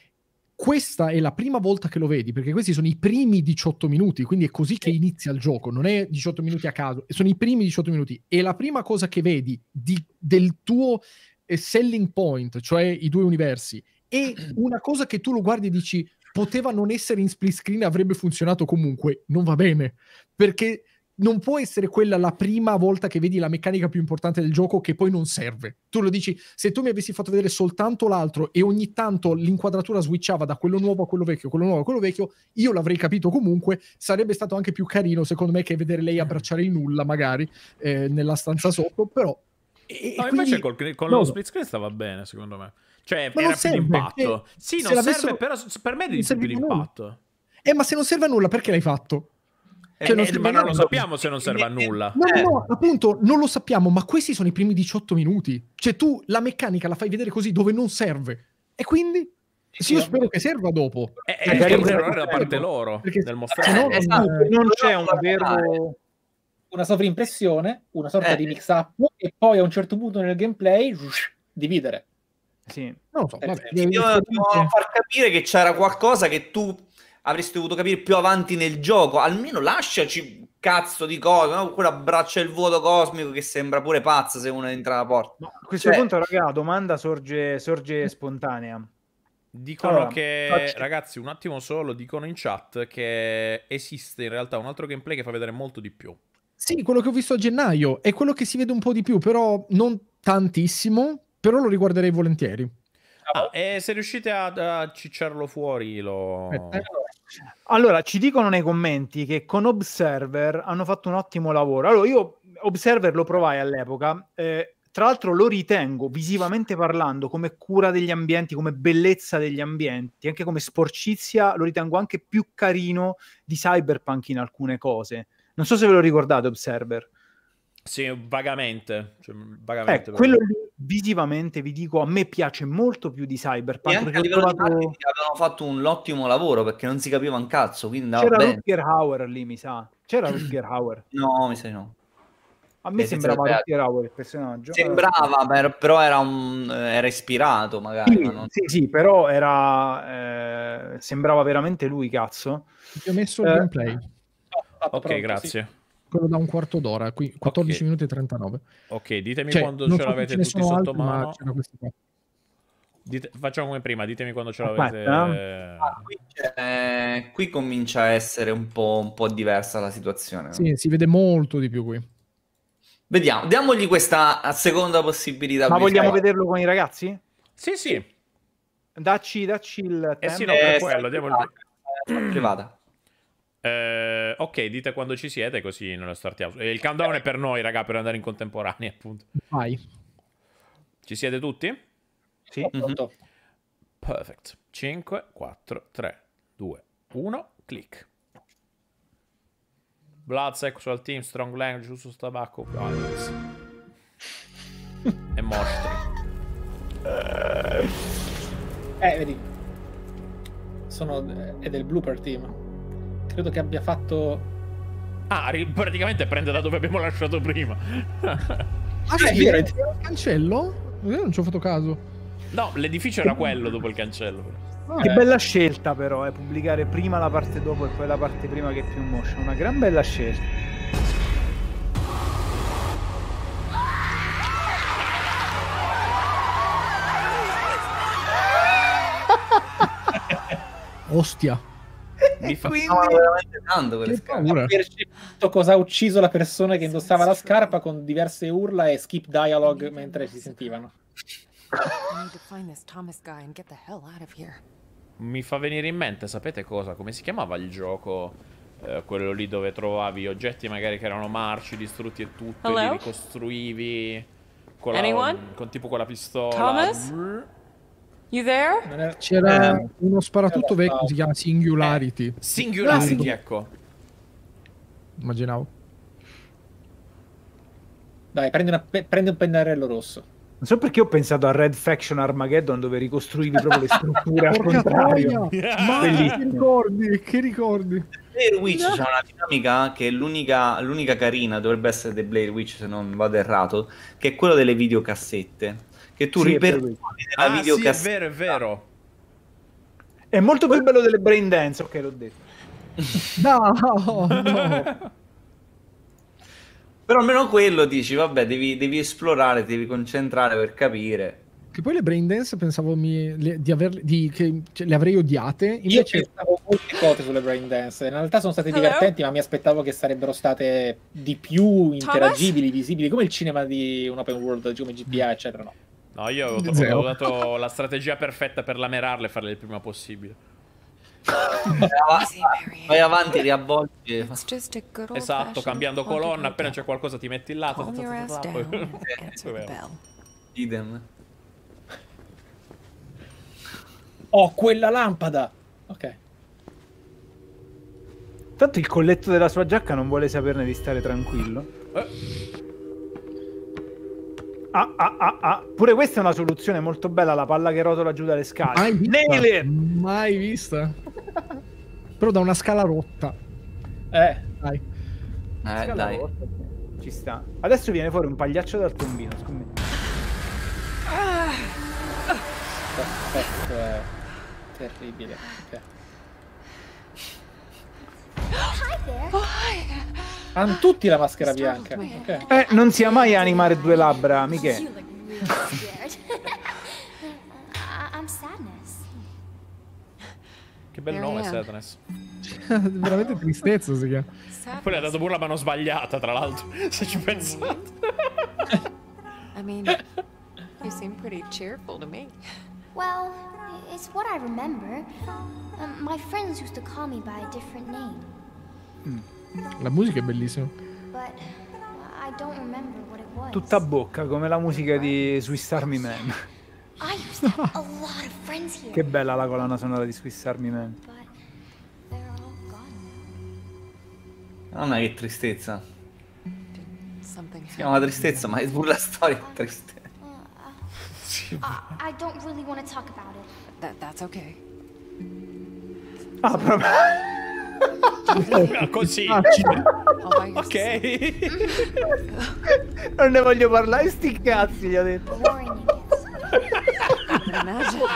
Questa è la prima volta che lo vedi, perché questi sono i primi 18 minuti, quindi è così che inizia il gioco, non è 18 minuti a caso, sono i primi 18 minuti. E la prima cosa che vedi del tuo selling point, cioè i due universi, è una cosa che tu lo guardi e dici poteva non essere in split screen, avrebbe funzionato comunque. Non va bene, perché non può essere quella la prima volta che vedi la meccanica più importante del gioco che poi non serve. Tu lo dici, se tu mi avessi fatto vedere soltanto l'altro e ogni tanto l'inquadratura switchava da quello nuovo a quello vecchio, quello nuovo a quello vecchio, io l'avrei capito comunque, sarebbe stato anche più carino secondo me che vedere lei abbracciare il nulla magari nella stanza sotto, però... No, invece con lo split screen stava bene secondo me. Cioè era più l'impatto. Sì, non serve, però per me devi più l'impatto. Ma se non serve a nulla perché l'hai fatto? Ma non lo sappiamo se non serve a nulla. No, appunto, non lo sappiamo, ma questi sono i primi 18 minuti. Cioè tu la meccanica la fai vedere così dove non serve. E quindi? Sì, io spero che serva dopo. È un errore da parte loro nel mostrare. Non c'è un vero... Una sovrimpressione, una sorta di mix-up, e poi a un certo punto nel gameplay dividere. Sì. Non lo so, vabbè. Devo far capire che c'era qualcosa che tu avresti dovuto capire più avanti nel gioco. Almeno lasciaci cazzo di cosa, no? Quell'abbraccio il vuoto cosmico che sembra pure pazza se uno entra alla porta. No, a questo punto, raga, la domanda sorge spontanea. Dicono che, ragazzi, un attimo solo, dicono in chat che esiste in realtà un altro gameplay che fa vedere molto di più. Sì, quello che ho visto a gennaio è quello che si vede un po' di più, però non tantissimo, però lo riguarderei volentieri. E se riuscite a cicciarlo fuori lo... Allora, ci dicono nei commenti che con Observer hanno fatto un ottimo lavoro. Allora, io Observer lo provai all'epoca, tra l'altro lo ritengo, visivamente parlando, come cura degli ambienti, come bellezza degli ambienti, anche come sporcizia, lo ritengo anche più carino di Cyberpunk in alcune cose. Non so se ve lo ricordate, Observer. Sì, vagamente. Quello lì, visivamente, vi dico, a me piace molto più di Cyberpunk. E anche a livello di marketing avevano fatto un ottimo lavoro, perché non si capiva un cazzo, quindi c'era Rutger Hauer lì, mi sa. C'era Rutger Hauer? No, mi sa no. A me sembrava Rutger Hauer il personaggio. Sembrava, però era ispirato, magari. Sì, ma non... sì, però era... sembrava veramente lui, cazzo. Ti ho messo il gameplay. Ok, pronto, grazie. Sì. Quello da un quarto d'ora, qui 14 minuti e 39. Ok, ditemi quando ce l'avete tutti sotto mano. Facciamo come prima, ditemi quando ce l'avete. Qui comincia a essere un po' diversa la situazione. Sì, no? Si vede molto di più qui. Vediamo, diamogli questa seconda possibilità. Ma vogliamo vederlo con i ragazzi? Sì. Dacci il tempo. Sì, no, per quello, diamo il privata. Ok, dite quando ci siete, così non lo startiamo. Il countdown è per noi, raga, per andare in contemporanea, appunto. Vai. Ci siete tutti? Sì. Pronto. Perfect. 5, 4, 3, 2, 1, click. Blood, Sexual Team, Strong Language, Uso Tabacco, Violence. E mostri. Vedi. È del Blooper Team. Credo che abbia fatto... praticamente prende da dove abbiamo lasciato prima. Sì, era il cancello? Io non ci ho fatto caso. No, l'edificio era quello dopo il cancello. Che bella scelta però, pubblicare prima la parte dopo e poi la parte prima che è più motion. Una gran bella scelta. Ostia. Mi fa veramente tanto quelle scarpe. Ha percepito cosa ha ucciso la persona che indossava la scarpa con diverse urla e skip dialogue mentre si sentivano. Mi fa venire in mente, sapete cosa? Come si chiamava il gioco? Quello lì dove trovavi oggetti magari che erano marci, distrutti e tutto, e li ricostruivi con tipo quella pistola. Thomas? You there? C'era uno sparatutto vecchio, si chiama Singularity. Singularity, ecco. Immaginavo. Dai, prendi un pennarello rosso. Non so perché ho pensato a Red Faction Armageddon, dove ricostruivi proprio le strutture al Porca contrario. troia! Ma che ricordi? Che ricordi? Blair Witch c'è una dinamica che è l'unica carina, dovrebbe essere The Blair Witch se non vado errato, che è quello delle videocassette, che tu ripercorri la videocassetta. Sì, è vero. È molto più bello delle Brain Dance, ok, l'ho detto. No. Però almeno quello dici, vabbè, devi esplorare, ti devi concentrare per capire. Che poi le Brain Dance pensavo che le avrei odiate. Invece... Io pensavo molte cose sulle Brain Dance. In realtà sono state divertenti, ma mi aspettavo che sarebbero state di più interagibili, visibili, come il cinema di un open world come GTA, eccetera. No, io ho dato la strategia perfetta per lamerarle e farle il prima possibile. Vai avanti, riavvolgi. Esatto, cambiando colonna, appena c'è qualcosa ti metti là. Idem. Oh, quella lampada! Ok. Tanto il colletto della sua giacca non vuole saperne di stare tranquillo. Pure questa è una soluzione molto bella, la palla che rotola giù dalle scale. Mai vista. Però da una scala rotta. Dai. Rotta, ci sta. Adesso viene fuori un pagliaccio dal tombino, scommetto. Perfetto, è terribile. Hanno tutti la maschera bianca. Okay. Non sia mai animare due labbra, Michè. Che bel nome, Sadness. Veramente tristezza si chiama. Poi ha dato pure la mano sbagliata, tra l'altro, se ci pensate. I mean, you seem pretty cheerful to me. Well, it's what I remember. My friends used to call me by a different name. La musica è bellissima. But I don't remember what it was. Tutta a bocca, come la musica di Swiss Army Man. I used to have a lot of friends here. Che bella la colonna sonora di Swiss Army Man. But they're all gone now. Mamma che tristezza. Si chiama tristezza, ma è pure la storia è triste. I don't really want to talk about it. That's okay. Ah, proprio. Così. Ok. Non ne voglio parlare, sti cazzi, gli ho detto. Imagine.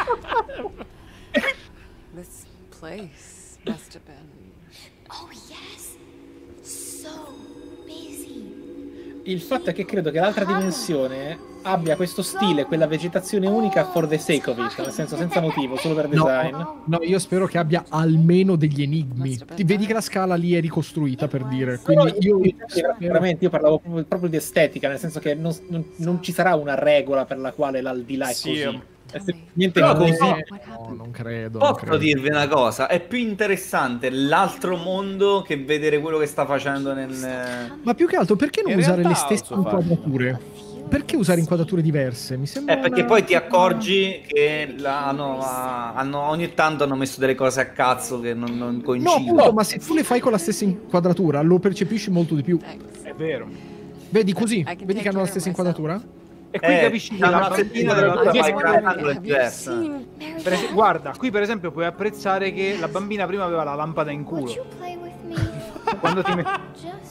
This place must have been. Oh yes, so busy. Il fatto è che credo che l'altra dimensione abbia questo stile, quella vegetazione unica for the sake of it, nel senso senza motivo, solo per design. No, io spero che abbia almeno degli enigmi. Ti vedi che la scala lì è ricostruita, per dire. Quindi veramente io parlavo proprio di estetica, nel senso che non ci sarà una regola per la quale l'aldilà è così. Niente però così. No, non credo. Posso dirvi una cosa? È più interessante l'altro mondo che vedere quello che sta facendo nel... Ma più che altro, perché non In usare le realtà, stesse inquadrature? Perché usare inquadrature diverse? Mi sembra perché poi ti accorgi che ogni tanto hanno messo delle cose a cazzo che non coincidono. No, ma se tu le fai con la stessa inquadratura lo percepisci molto di più. È vero. Vedi così? Vedi che hanno la stessa inquadratura? E qui capisci che la bambina è diversa. Guarda, qui per esempio puoi apprezzare che la bambina prima aveva la lampada in culo. Quando ti metti...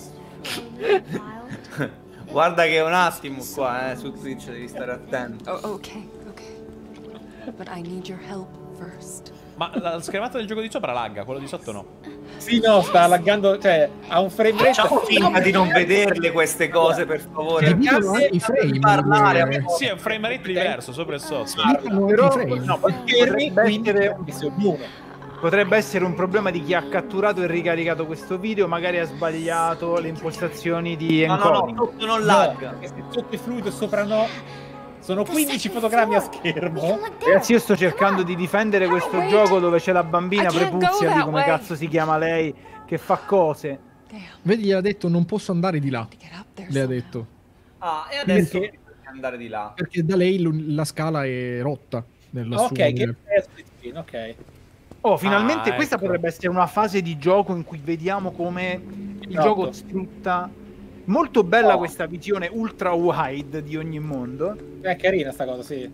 Guarda che è un attimo qua, su Twitch devi stare attento. Oh, okay. But I need your help first. Ma la schermata del gioco di sopra lagga, quello di sotto no. Sì, no, sta laggando, cioè ha un frame rate. Facciamo finta di non vederle queste cose, per favore. I frame parlare. Sì, è un frame rate diverso, sopra e sotto. Però No, perché potrebbe essere un problema di chi ha catturato e ricaricato questo video, magari ha sbagliato le impostazioni di encoding. No, sotto non lagga. Se sotto è fluido e sopra no. Sono 15 fotogrammi a schermo. Ragazzi, io sto cercando di difendere questo gioco dove c'è la bambina prepuzia di come cazzo si chiama lei, che fa cose. Vedi, gli ha detto non posso andare di là. Le ha detto. Ah, e adesso perché andare di là? Perché da lei la scala è rotta. Ok, che è split screen, ok. Oh, finalmente questa ecco. potrebbe essere una fase di gioco in cui vediamo come il gioco sfrutta Molto bella questa visione ultra wide di ogni mondo. È carina sta cosa, sì.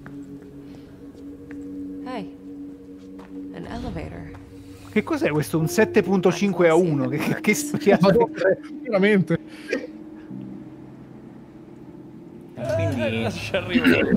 Hey, an elevator. Che cos'è questo? Un 7.5 a 1? Che spiace. Veramente. Quindi ci arrivo.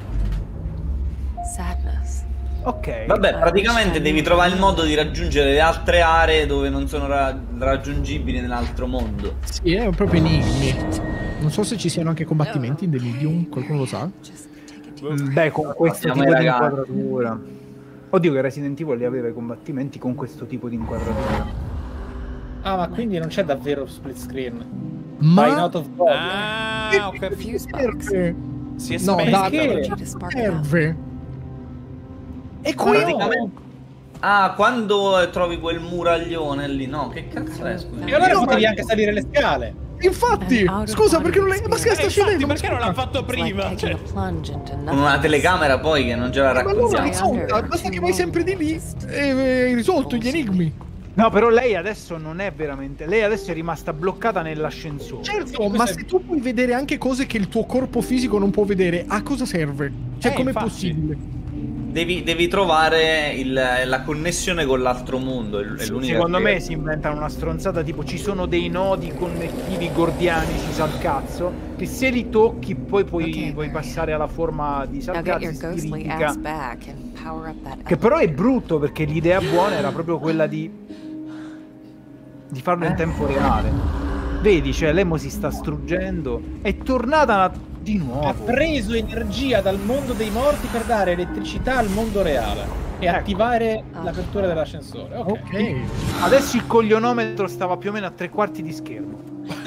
Sadness. Ok. vabbè, praticamente devi trovare il modo di raggiungere le altre aree dove non sono raggiungibili nell'altro mondo. Sì, è proprio enigmi. Non so se ci siano anche combattimenti in The Medium, qualcuno lo sa? Beh, con questo Siamo tipo ai di ragazzi. inquadratura. Oddio, che Resident Evil li aveva i combattimenti con questo tipo di inquadratura. Ah, ma quindi non c'è davvero split screen. Ma in Ma out of body. Ah, ho capito. serve? Si è No, spento. serve. E qui Praticamente... Ah, quando trovi quel muraglione lì, no? Che cazzo è, scusa? E allora potevi anche salire le scale. Infatti, scusa, perché non l'hai... Ma che sta scendendo? Perché non l'ha fatto prima? Cioè, Con una telecamera poi che non ce la Ma allora raccontiamo. risolta, basta che vai sempre di lì e hai risolto gli enigmi. No, però lei adesso non è veramente. Lei adesso è rimasta bloccata nell'ascensore. Certo, ma se tu puoi vedere anche cose che il tuo corpo fisico non può vedere, a cosa serve? Cioè, com'è infatti. possibile? Devi trovare la connessione con l'altro mondo. È l'unica Secondo che- me si inventano una stronzata tipo ci sono dei nodi connettivi gordianici Salcazzo che se li tocchi poi puoi passare alla forma di Now get Salcazzo your ghostly ass spiritica. back and power up that Che però è brutto perché l'idea buona era proprio quella di farlo in tempo reale. Vedi, cioè l'emo si sta struggendo. È tornata di Ha nuovo. preso energia dal mondo dei morti per dare elettricità al mondo reale e attivare l'apertura dell'ascensore. Ok. Ok. Adesso il coglionometro stava più o meno a 3/4 di schermo.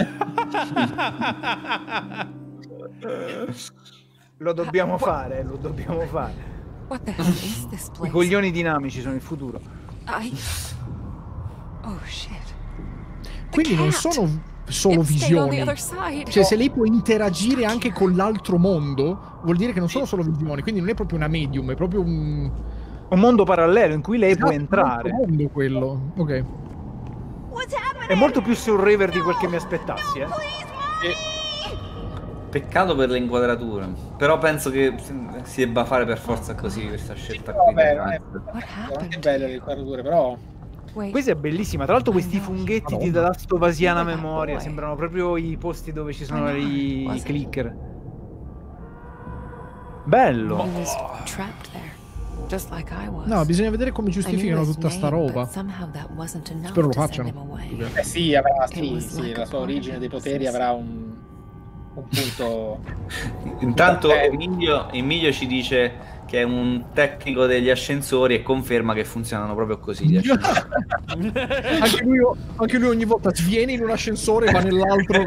Lo dobbiamo fare, lo dobbiamo fare. What the hell is this I place? coglioni dinamici sono il futuro. Oh shit. Quindi non sono solo It stayed on the visioni. other side. Cioè, se lei può interagire anche con l'altro mondo, vuol dire che non sono solo visioni, quindi non è proprio una medium, è proprio un mondo parallelo in cui lei può entrare. Un altro mondo quello. Ok. È molto più survivor di quel che mi aspettassi, Peccato per le inquadrature. Però penso che si debba fare per forza così questa scelta qui. Vabbè, non è belle le inquadrature, però. Questa è bellissima. Tra l'altro questi funghetti di Dastovasiana memoria sembrano proprio i posti dove ci sono i clicker. Bello. He was trapped there, just like I was. No, bisogna vedere come I knew giustificano his tutta sta name, roba. but somehow that wasn't enough Spero lo to send facciano. him away. Sì, avrà, sì, la sua origine dei poteri avrà un punto. Intanto Emilio ci dice che è un tecnico degli ascensori e conferma che funzionano proprio così gli ascensori. anche lui ogni volta sviene in un ascensore e va nell'altro.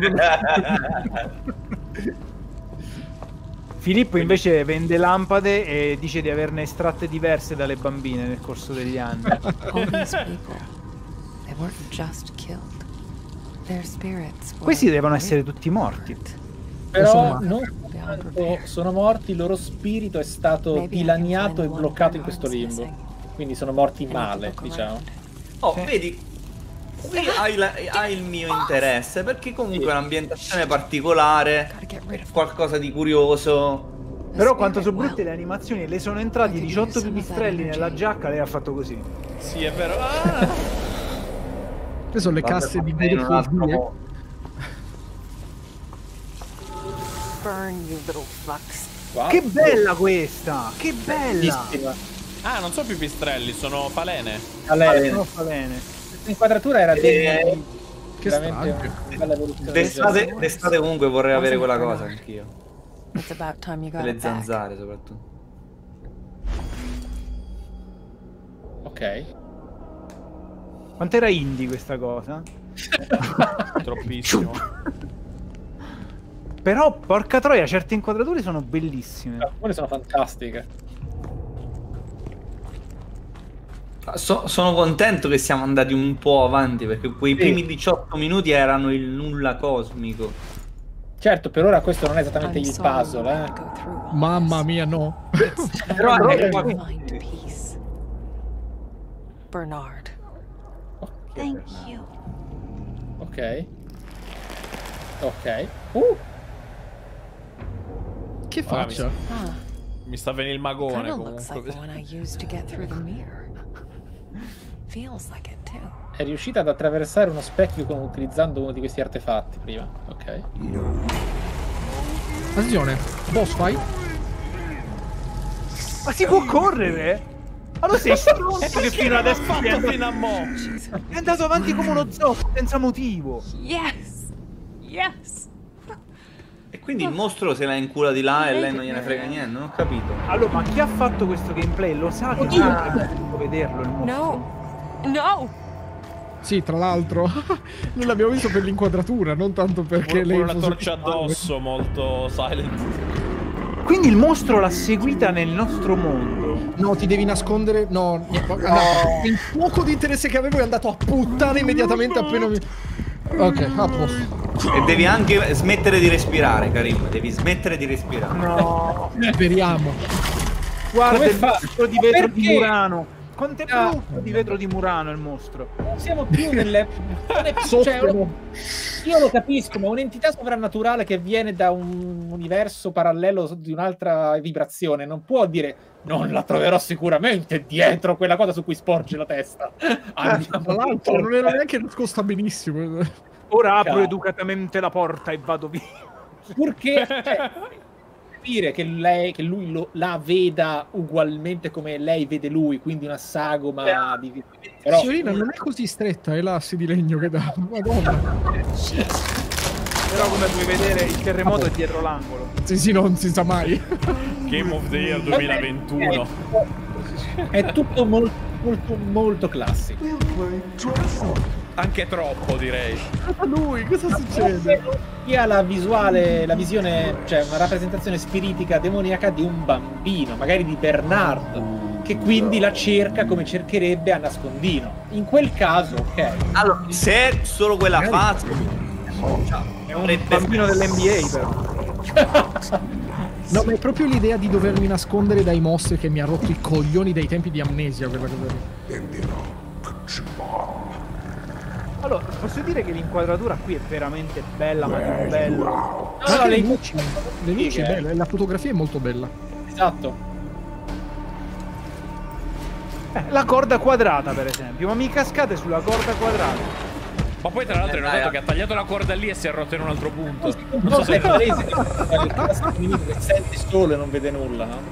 Filippo invece vende lampade e dice di averne estratte diverse dalle bambine nel corso degli anni. All these people, they weren't just killed. Their spirits were Questi devono essere tutti morti. Però non soltanto sono morti, il loro spirito è stato dilaniato e bloccato in questo limbo. Quindi sono morti male, diciamo. Oh, vedi, qui hai il mio interesse, perché comunque è un'ambientazione particolare, è qualcosa di curioso. Però quanto sono brutte le animazioni, le sono entrati 18 pipistrelli nella giacca, lei ha fatto così. Sì, è vero. Queste sono le casse di God of War 2. burn, you little fucks. Wow. Che bella questa! Che bella! Ah, non sono pipistrelli, sono falene. Sono falene. L'inquadratura era Che veramente una bella evoluzione. D'estate comunque vorrei avere quella cosa anch'io. It's about time you got Le it back. zanzare soprattutto. Ok. Quanto era indie questa cosa? Troppissimo. Però, porca troia, certe inquadrature sono bellissime. Alcune sono fantastiche. Sono contento che siamo andati un po' avanti, perché quei primi 18 minuti erano il nulla cosmico. Certo, per ora questo non è esattamente il puzzle, Mamma mia, no. Però Find peace. Bernard. Thank you. Ok. Ok. Che faccia? Mi sta venendo il magone Kinda looks like comunque. the one I used to get through the mirror. Feels like it too. È riuscita ad attraversare uno specchio utilizzando uno di questi artefatti prima. Ok. Attenzione, boss fight. Ma si può correre? Ma lo sei stronzo che fino adesso fino a mo'. è andato avanti come uno zoppo senza motivo. Yes! Yes! E quindi il mostro se la incula di là e lei non gliene frega niente, non ho capito. Allora, ma chi ha fatto questo gameplay lo sa che non potuto vederlo il mostro. No! No! Sì, tra l'altro, non l'abbiamo visto per l'inquadratura, non tanto perché Con lei una fosse torcia più male. addosso, molto silent. Quindi il mostro l'ha seguita nel nostro mondo. No, ti devi nascondere. No. Il poco di interesse che avevo è andato a puttane immediatamente appena mi. Ok, a posto. E devi anche smettere di respirare, Karim. Devi smettere di respirare. No. Speriamo. Guarda Come il fa? mostro di vetro di Perché? Murano. Quanto è brutto di vetro di Murano il mostro. Non siamo più nelle... io lo capisco, ma un'entità sovrannaturale che viene da un universo parallelo di un'altra vibrazione non può dire non la troverò sicuramente dietro quella cosa su cui sporge la testa. Tra l'altro non era neanche nascosta benissimo. Ora apro educatamente la porta e vado via. Purché capire che lui la veda ugualmente come lei vede lui, quindi una sagoma di... Però Signorina, non è così stretta, è l'asse di legno che dà. Madonna. Però come puoi vedere il terremoto è dietro l'angolo. Sì, non si sa mai. Game of the Year 2021. è tutto molto classico. Anche troppo, direi. Lui, cosa succede? Chi ha la visione, cioè una rappresentazione spiritica demoniaca di un bambino, magari di Bernardo, che quindi la cerca come cercherebbe a nascondino. In quel caso, ok. Allora, se è solo quella fase, È un bambino dell'NBA però. No, ma è proprio l'idea di dovermi nascondere dai mostri che mi ha rotto i coglioni dai tempi di Amnesia, quella cosa lì. Allora, posso dire che l'inquadratura qui è veramente bella, ma non bella. No, Le le luci è bella, la fotografia è molto bella. esatto. La corda quadrata, per esempio. Ma mi cascate sulla corda quadrata. Ma poi tra l'altro hai notato che ha tagliato la corda lì e si è rotto in un altro punto. Non so se è palese che il classico nemico che sente solo e non vede nulla, no?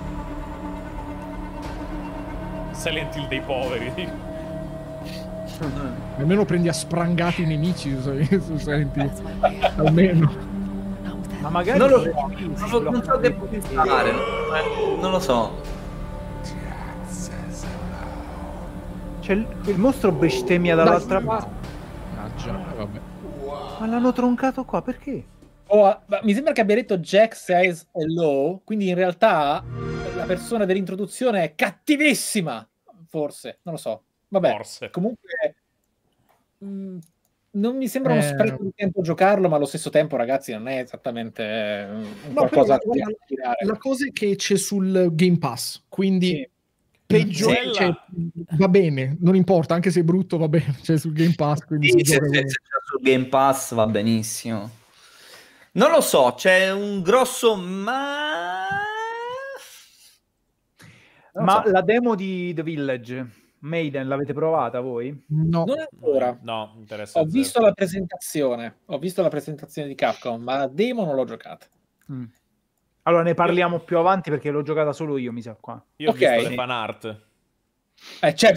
Silent Hill dei poveri. Almeno prendi a sprangati i nemici su senti. Almeno. Ma magari non lo so, non so che pensare, non lo so. C'è il mostro bestemmia dall'altra parte. Ah già, vabbè. Ma l'hanno troncato qua, perché? Mi sembra che abbia detto Jack says hello, quindi in realtà la persona dell'introduzione è cattivissima, forse, non lo so. Vabbè, Forse. comunque non mi sembra uno spreco di tempo giocarlo, ma allo stesso tempo, ragazzi, non è esattamente qualcosa a cui aspirare. La cosa è che c'è sul Game Pass, quindi Sì. peggio, cioè, va bene, non importa, anche se è brutto va bene, c'è sul Game Pass, quindi Sì, si se gioca c'è sul Game Pass va benissimo. Non lo so, c'è un grosso ma la demo di The Village Maiden l'avete provata voi? No. Non ancora. No, interessa. Ho visto la presentazione di Capcom, ma la demo non l'ho giocata. Allora ne parliamo più avanti perché l'ho giocata solo io, mi sa qua. Io ho visto le fan art. C'è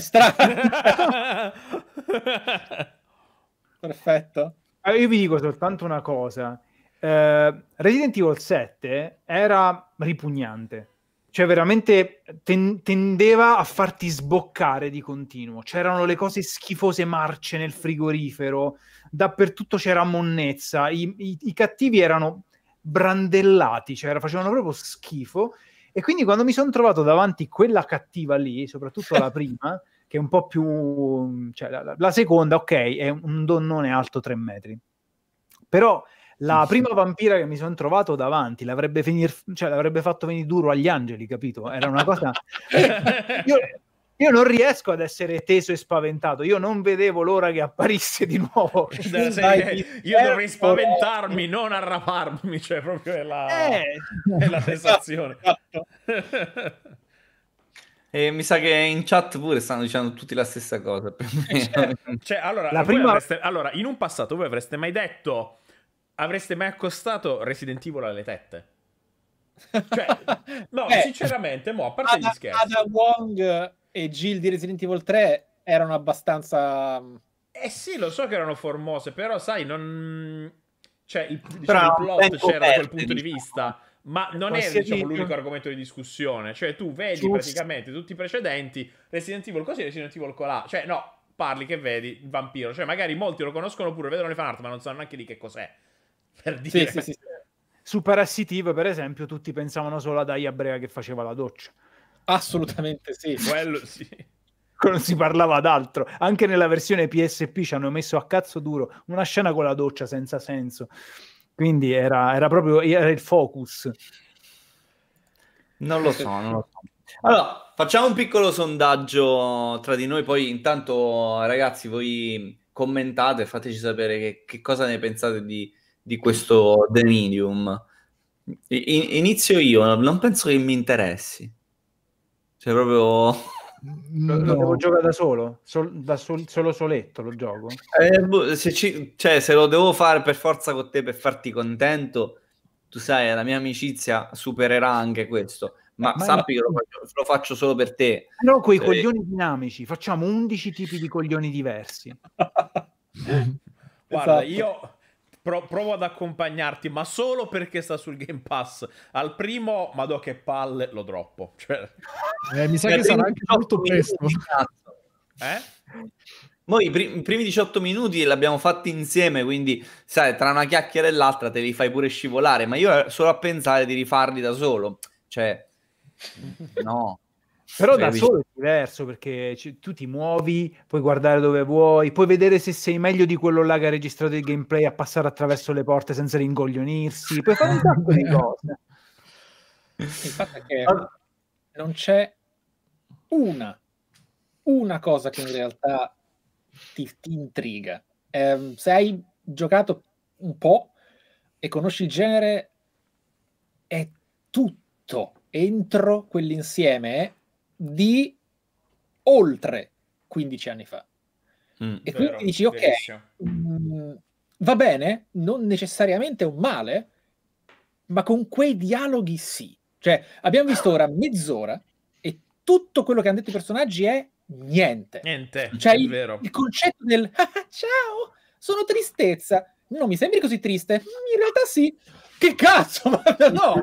Perfetto. Io vi dico soltanto una cosa. Resident Evil 7 era ripugnante. Cioè veramente tendeva a farti sboccare di continuo. C'erano le cose schifose marce nel frigorifero, dappertutto c'era monnezza, i cattivi erano brandellati, cioè facevano proprio schifo. E quindi quando mi sono trovato davanti quella cattiva lì, soprattutto la prima, che è un po' più... cioè la seconda, ok, è un donnone alto 3 metri. Però la prima vampira che mi sono trovato davanti l'avrebbe fatto venire duro agli angeli, capito? Era una cosa... Io non riesco ad essere teso e spaventato. Io non vedevo l'ora che apparisse di nuovo. Io dovrei spaventarmi, non arraparmi, cioè proprio è la sensazione. E mi sa che in chat pure stanno dicendo tutti la stessa cosa. Cioè, allora, allora, in un passato voi avreste mai detto, avreste mai accostato Resident Evil alle tette? Cioè, no, sinceramente, a parte gli scherzi. Ada Wong e Jill di Resident Evil 3 erano abbastanza... Sì, lo so che erano formose, però sai, non... Cioè, il plot c'era da quel punto di vista, ma non è, diciamo, l'unico argomento di discussione. Cioè, tu vedi praticamente tutti i precedenti, Resident Evil così, Resident Evil colà. Cioè, no, parli che vedi il vampiro. Cioè, magari molti lo conoscono pure, vedono le fan art, ma non sanno neanche di che cos'è. Per dire... Sì. Su Parassitive, per esempio, tutti pensavano solo ad Aya Brea che faceva la doccia. Assolutamente sì. Quello sì. Non si parlava d'altro. Anche nella versione PSP ci hanno messo a cazzo duro una scena con la doccia senza senso. Quindi era proprio il focus. Non lo so. Allora, facciamo un piccolo sondaggio tra di noi, poi intanto ragazzi voi commentate, fateci sapere che cosa ne pensate di questo The Medium. Inizio io, non penso che mi interessi. Cioè proprio... Lo devo giocare da solo? Solo soletto lo gioco? Se lo devo fare per forza con te per farti contento, tu sai, la mia amicizia supererà anche questo. Ma sappi che lo faccio solo per te. No, quei coglioni dinamici. Facciamo 11 tipi di coglioni diversi. Guarda, io provo ad accompagnarti, ma solo perché sta sul Game Pass. Al primo, madò che palle, lo droppo. Cioè... mi sa che sarà anche molto presto. Noi i primi 18 minuti l'abbiamo fatti insieme, quindi sai, tra una chiacchiera e l'altra te li fai pure scivolare, ma io solo a pensare di rifarli da solo. Cioè, no. Però da solo è diverso, perché tu ti muovi, puoi guardare dove vuoi, puoi vedere se sei meglio di quello là che ha registrato il gameplay a passare attraverso le porte senza ringoglionirsi, puoi fare un sacco di cose. Il fatto è che non c'è una cosa che in realtà ti intriga. Se hai giocato un po' e conosci il genere, è tutto entro quell'insieme di oltre 15 anni fa. E quindi dici, ok, va bene, non necessariamente è un male, ma con quei dialoghi sì. Cioè, abbiamo visto ora mezz'ora e tutto quello che hanno detto i personaggi è niente. Cioè, il concetto del ciao, sono tristezza. Non mi sembri così triste? In realtà sì. Che cazzo? No.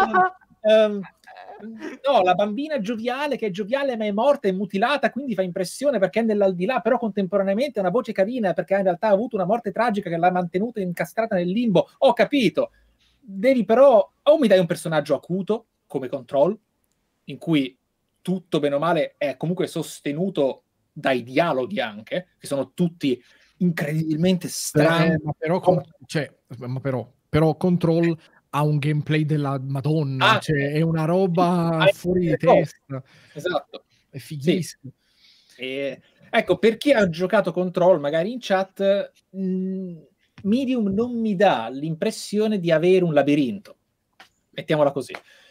No, la bambina gioviale che è gioviale ma è morta, è mutilata, quindi fa impressione perché è nell'aldilà, però contemporaneamente ha una voce carina perché in realtà ha avuto una morte tragica che l'ha mantenuta incastrata nel limbo. Ho capito. Devi però, o mi dai un personaggio acuto come Control, in cui tutto bene o male è comunque sostenuto dai dialoghi anche, che sono tutti incredibilmente strani. Però Control ha un gameplay della Madonna, è una roba fuori di testa. Esatto. È fighissimo. Sì. Ecco, per chi ha giocato Control magari in chat, Medium non mi dà l'impressione di avere un labirinto, mettiamola così.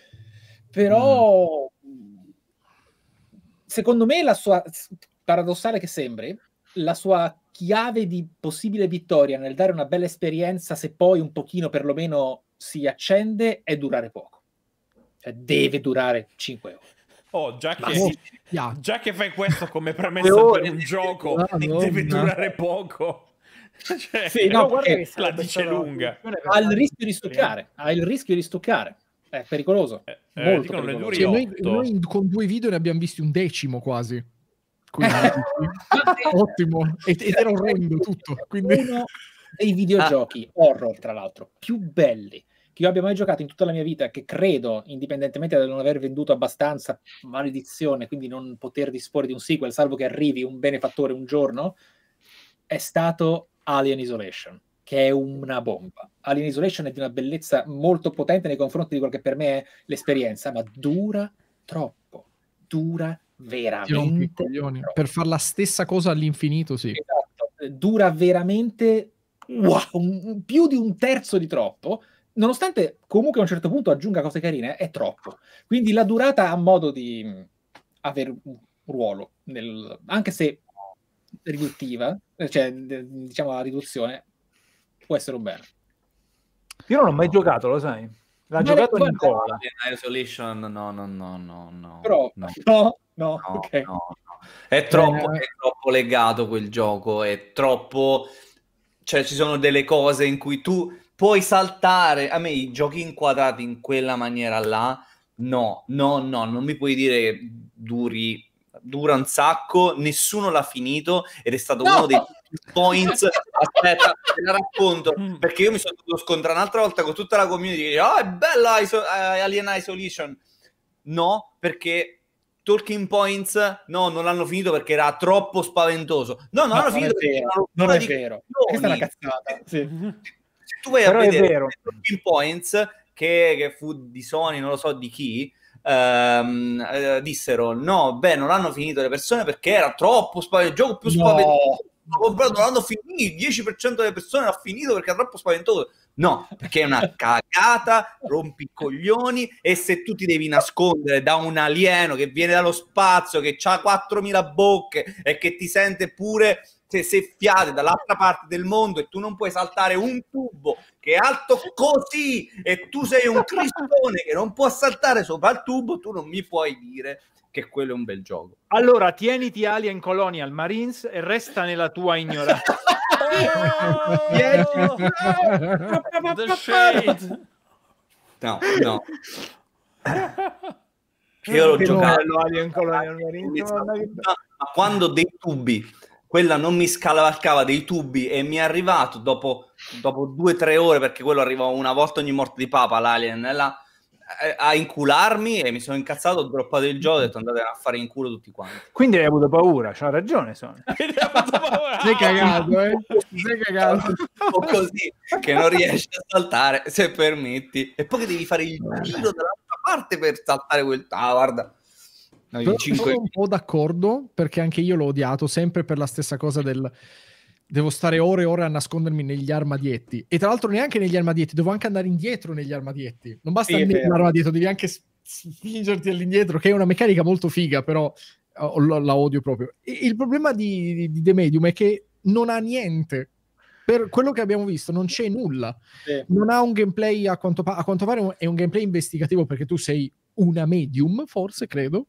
Però secondo me la sua, paradossale che sembri, la sua chiave di possibile vittoria nel dare una bella esperienza, se poi un pochino perlomeno si accende, è durare poco. Cioè deve durare 5 ore. Oh, già che fai questo come premessa per un gioco, deve durare poco. Cioè, sì, no, la dice lunga. Ha il rischio di stoccare. È pericoloso. Molto pericoloso. Noi con 2 video ne abbiamo visti un decimo quasi. Quindi, ottimo. Ed era orrendo tutto. Quindi... Uno dei videogiochi horror, tra l'altro, più belli che io abbia mai giocato in tutta la mia vita, che credo, indipendentemente da non aver venduto abbastanza, maledizione, quindi non poter disporre di un sequel, salvo che arrivi un benefattore un giorno, è stato Alien Isolation, che è una bomba. Alien Isolation è di una bellezza molto potente nei confronti di quello che per me è l'esperienza, ma dura troppo. Dura veramente troppo. Per fare la stessa cosa all'infinito, sì. Esatto. Dura veramente più di un terzo di troppo, nonostante comunque a un certo punto aggiunga cose carine, è troppo. Quindi la durata ha modo di avere un ruolo, anche se riduttiva, cioè diciamo la riduzione può essere un bene. Io non l'ho mai giocato, lo sai. L'ha giocato Nicola. Isolation, no. Però, no, ok. No. È troppo legato quel gioco, è troppo... Cioè, ci sono delle cose in cui tu puoi saltare. A me i giochi inquadrati in quella maniera là, no, non mi puoi dire che dura un sacco, nessuno l'ha finito ed è stato uno dei points. Aspetta, te la racconto, perché io mi sono dovuto scontrare un'altra volta con tutta la community, è bella Alien Isolation. No, perché Talking Points non l'hanno finito perché era troppo spaventoso. Non l'hanno finito perché non è vero. Questa è una cazzata. Sì. Se tu vai a vedere Talking Points che fu di Sony, non lo so di chi, dissero non l'hanno finito le persone perché era troppo spaventoso, il gioco più spaventoso. L'ho comprato, non l'hanno finito, il 10% delle persone l'ha finito perché era troppo spaventoso. No, perché è una cagata, rompi i coglioni, e se tu ti devi nascondere da un alieno che viene dallo spazio, che ha 4000 bocche e che ti sente pure se fiate dall'altra parte del mondo e tu non puoi saltare un tubo che è alto così e tu sei un cristone che non può saltare sopra il tubo, tu non mi puoi dire che quello è un bel gioco. Allora tieniti Alien Colonial Marines e resta nella tua ignoranza. The shade. No. Io l'ho giocato Alien Colonial Marines, ma quando dei tubi, quella non mi scavalcava dei tubi e mi è arrivato dopo 2-3 ore, perché quello arriva una volta ogni morte di papa, l'alien là, a incularmi, e mi sono incazzato, ho droppato il gioco e ho detto andate a fare in culo tutti quanti. Quindi hai avuto paura, c'ha ragione Sony. Sei cagato, sei cagato. O così, che non riesci a saltare, se permetti, e poi che devi fare il giro dall'altra parte per saltare quel... guarda. Sono un po' d'accordo, perché anche io l'ho odiato, sempre per la stessa cosa del... Devo stare ore e ore a nascondermi negli armadietti. E tra l'altro neanche negli armadietti, devo anche andare indietro negli armadietti. Non basta l'armadietto, devi anche spingerti all'indietro, che è una meccanica molto figa, però la odio proprio. E il problema di The Medium è che non ha niente. Per quello che abbiamo visto non c'è nulla. Non ha un gameplay, a quanto pare è un gameplay investigativo, perché tu sei una medium, forse, credo.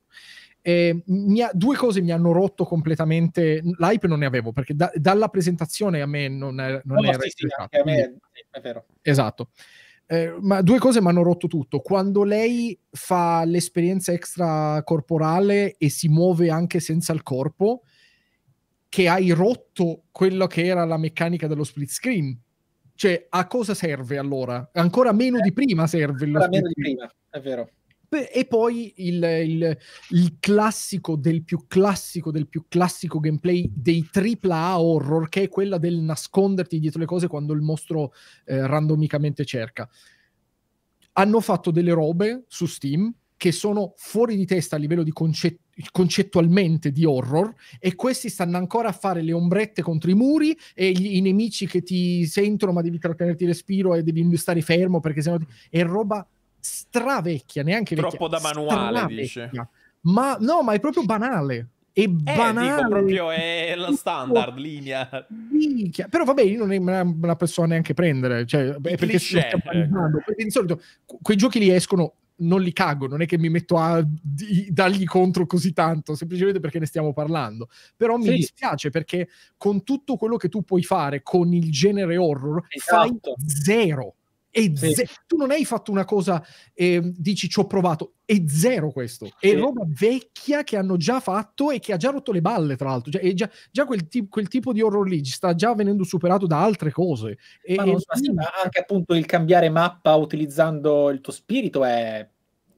Due cose mi hanno rotto completamente. L'hype non ne avevo, perché dalla presentazione a me non era sì, anche a me è vero. Esatto. Ma due cose mi hanno rotto tutto. Quando lei fa l'esperienza extracorporale e si muove anche senza il corpo, che hai rotto quello che era la meccanica dello split screen. Cioè, a cosa serve allora? Ancora meno di prima serve. Ancora meno di prima, è vero. E poi il classico del più classico gameplay dei AAA horror, che è quella del nasconderti dietro le cose quando il mostro randomicamente cerca. Hanno fatto delle robe su Steam che sono fuori di testa a livello di concettualmente di horror, e questi stanno ancora a fare le ombrette contro i muri e i nemici che ti sentono ma devi trattenerti il respiro e devi stare fermo perché sennò è roba stravecchia, neanche troppo vecchia, da manuale, dice. Ma no, ma è proprio banale. È banale. Dico, proprio è la standard linea. Minchia. Però vabbè, io non è una persona neanche prendere, cioè, è perché perché di solito quei giochi li escono, non li cago, non è che mi metto a dargli contro così tanto, semplicemente perché ne stiamo parlando. Però mi dispiace, perché con tutto quello che tu puoi fare con il genere horror, fai zero. Tu non hai fatto una cosa dici ci ho provato, è zero questo, è roba vecchia che hanno già fatto e che ha già rotto le balle, tra l'altro, è già quel tipo di horror lì sta già venendo superato da altre cose, ma anche appunto il cambiare mappa utilizzando il tuo spirito è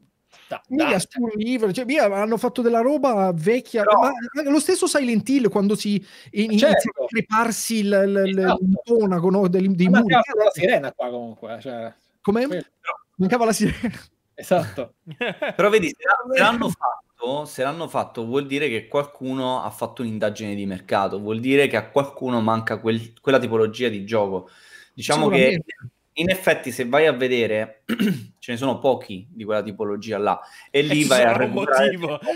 cioè, hanno fatto della roba vecchia, ma lo stesso Silent Hill, quando si inizia a creparsi il tonaco, no, dei muri. Mancava la sirena qua comunque, come? Mancava la sirena. Esatto. Però vedi, se l'hanno fatto se l'hanno fatto vuol dire che qualcuno ha fatto un'indagine di mercato, vuol dire che a qualcuno manca quella tipologia di gioco. Diciamo che in effetti se vai a vedere ce ne sono pochi di quella tipologia là e lì vai a recuperare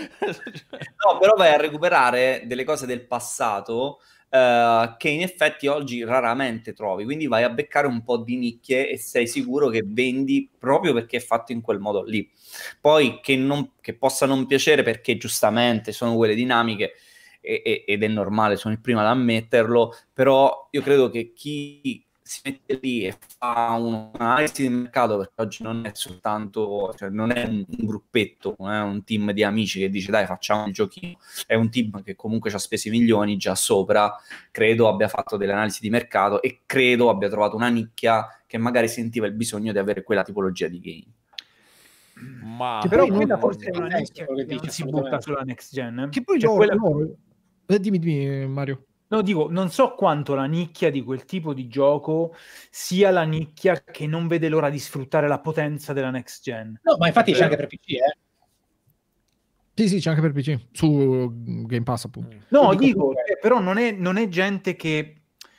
no, però vai a recuperare delle cose del passato che in effetti oggi raramente trovi, quindi vai a beccare un po' di nicchie e sei sicuro che vendi proprio perché è fatto in quel modo lì. Poi che possa non piacere perché giustamente sono quelle dinamiche ed è normale, sono il primo ad ammetterlo, però io credo che chi si mette lì e fa un'analisi di mercato, perché oggi non è soltanto, cioè non è un gruppetto, non è un team di amici che dice dai facciamo il giochino, è un team che comunque ci ha speso i milioni già sopra, credo abbia fatto delle analisi di mercato e credo abbia trovato una nicchia che magari sentiva il bisogno di avere quella tipologia di game. Ma che però quella forse è una nicchia che non si butta sulla next gen. Che poi dimmi Mario. No, dico, non so quanto la nicchia di quel tipo di gioco sia la nicchia che non vede l'ora di sfruttare la potenza della next gen. No, ma infatti c'è anche per PC, Sì, c'è anche per PC, su Game Pass appunto. No, dico però non è gente che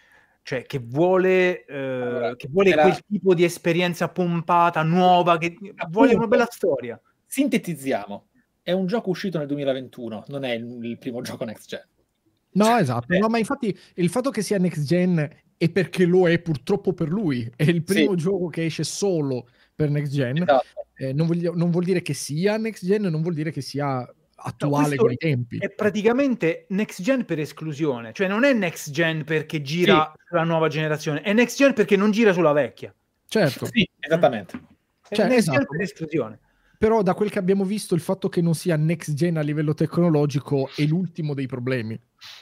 vuole, quel tipo di esperienza pompata, nuova, che vuole una bella storia. Sintetizziamo, è un gioco uscito nel 2021, non è il primo gioco next gen. No, esatto. No, ma infatti il fatto che sia next gen è perché lo è purtroppo per lui. È il primo gioco che esce solo per next gen. Esatto. Non vuol dire che sia next gen, non vuol dire che sia attuale con i tempi. È praticamente next gen per esclusione. Cioè non è next gen perché gira sulla nuova generazione, è next gen perché non gira sulla vecchia. Certo. Sì, esattamente. Cioè, next gen per esclusione. Però da quel che abbiamo visto il fatto che non sia next gen a livello tecnologico è l'ultimo dei problemi.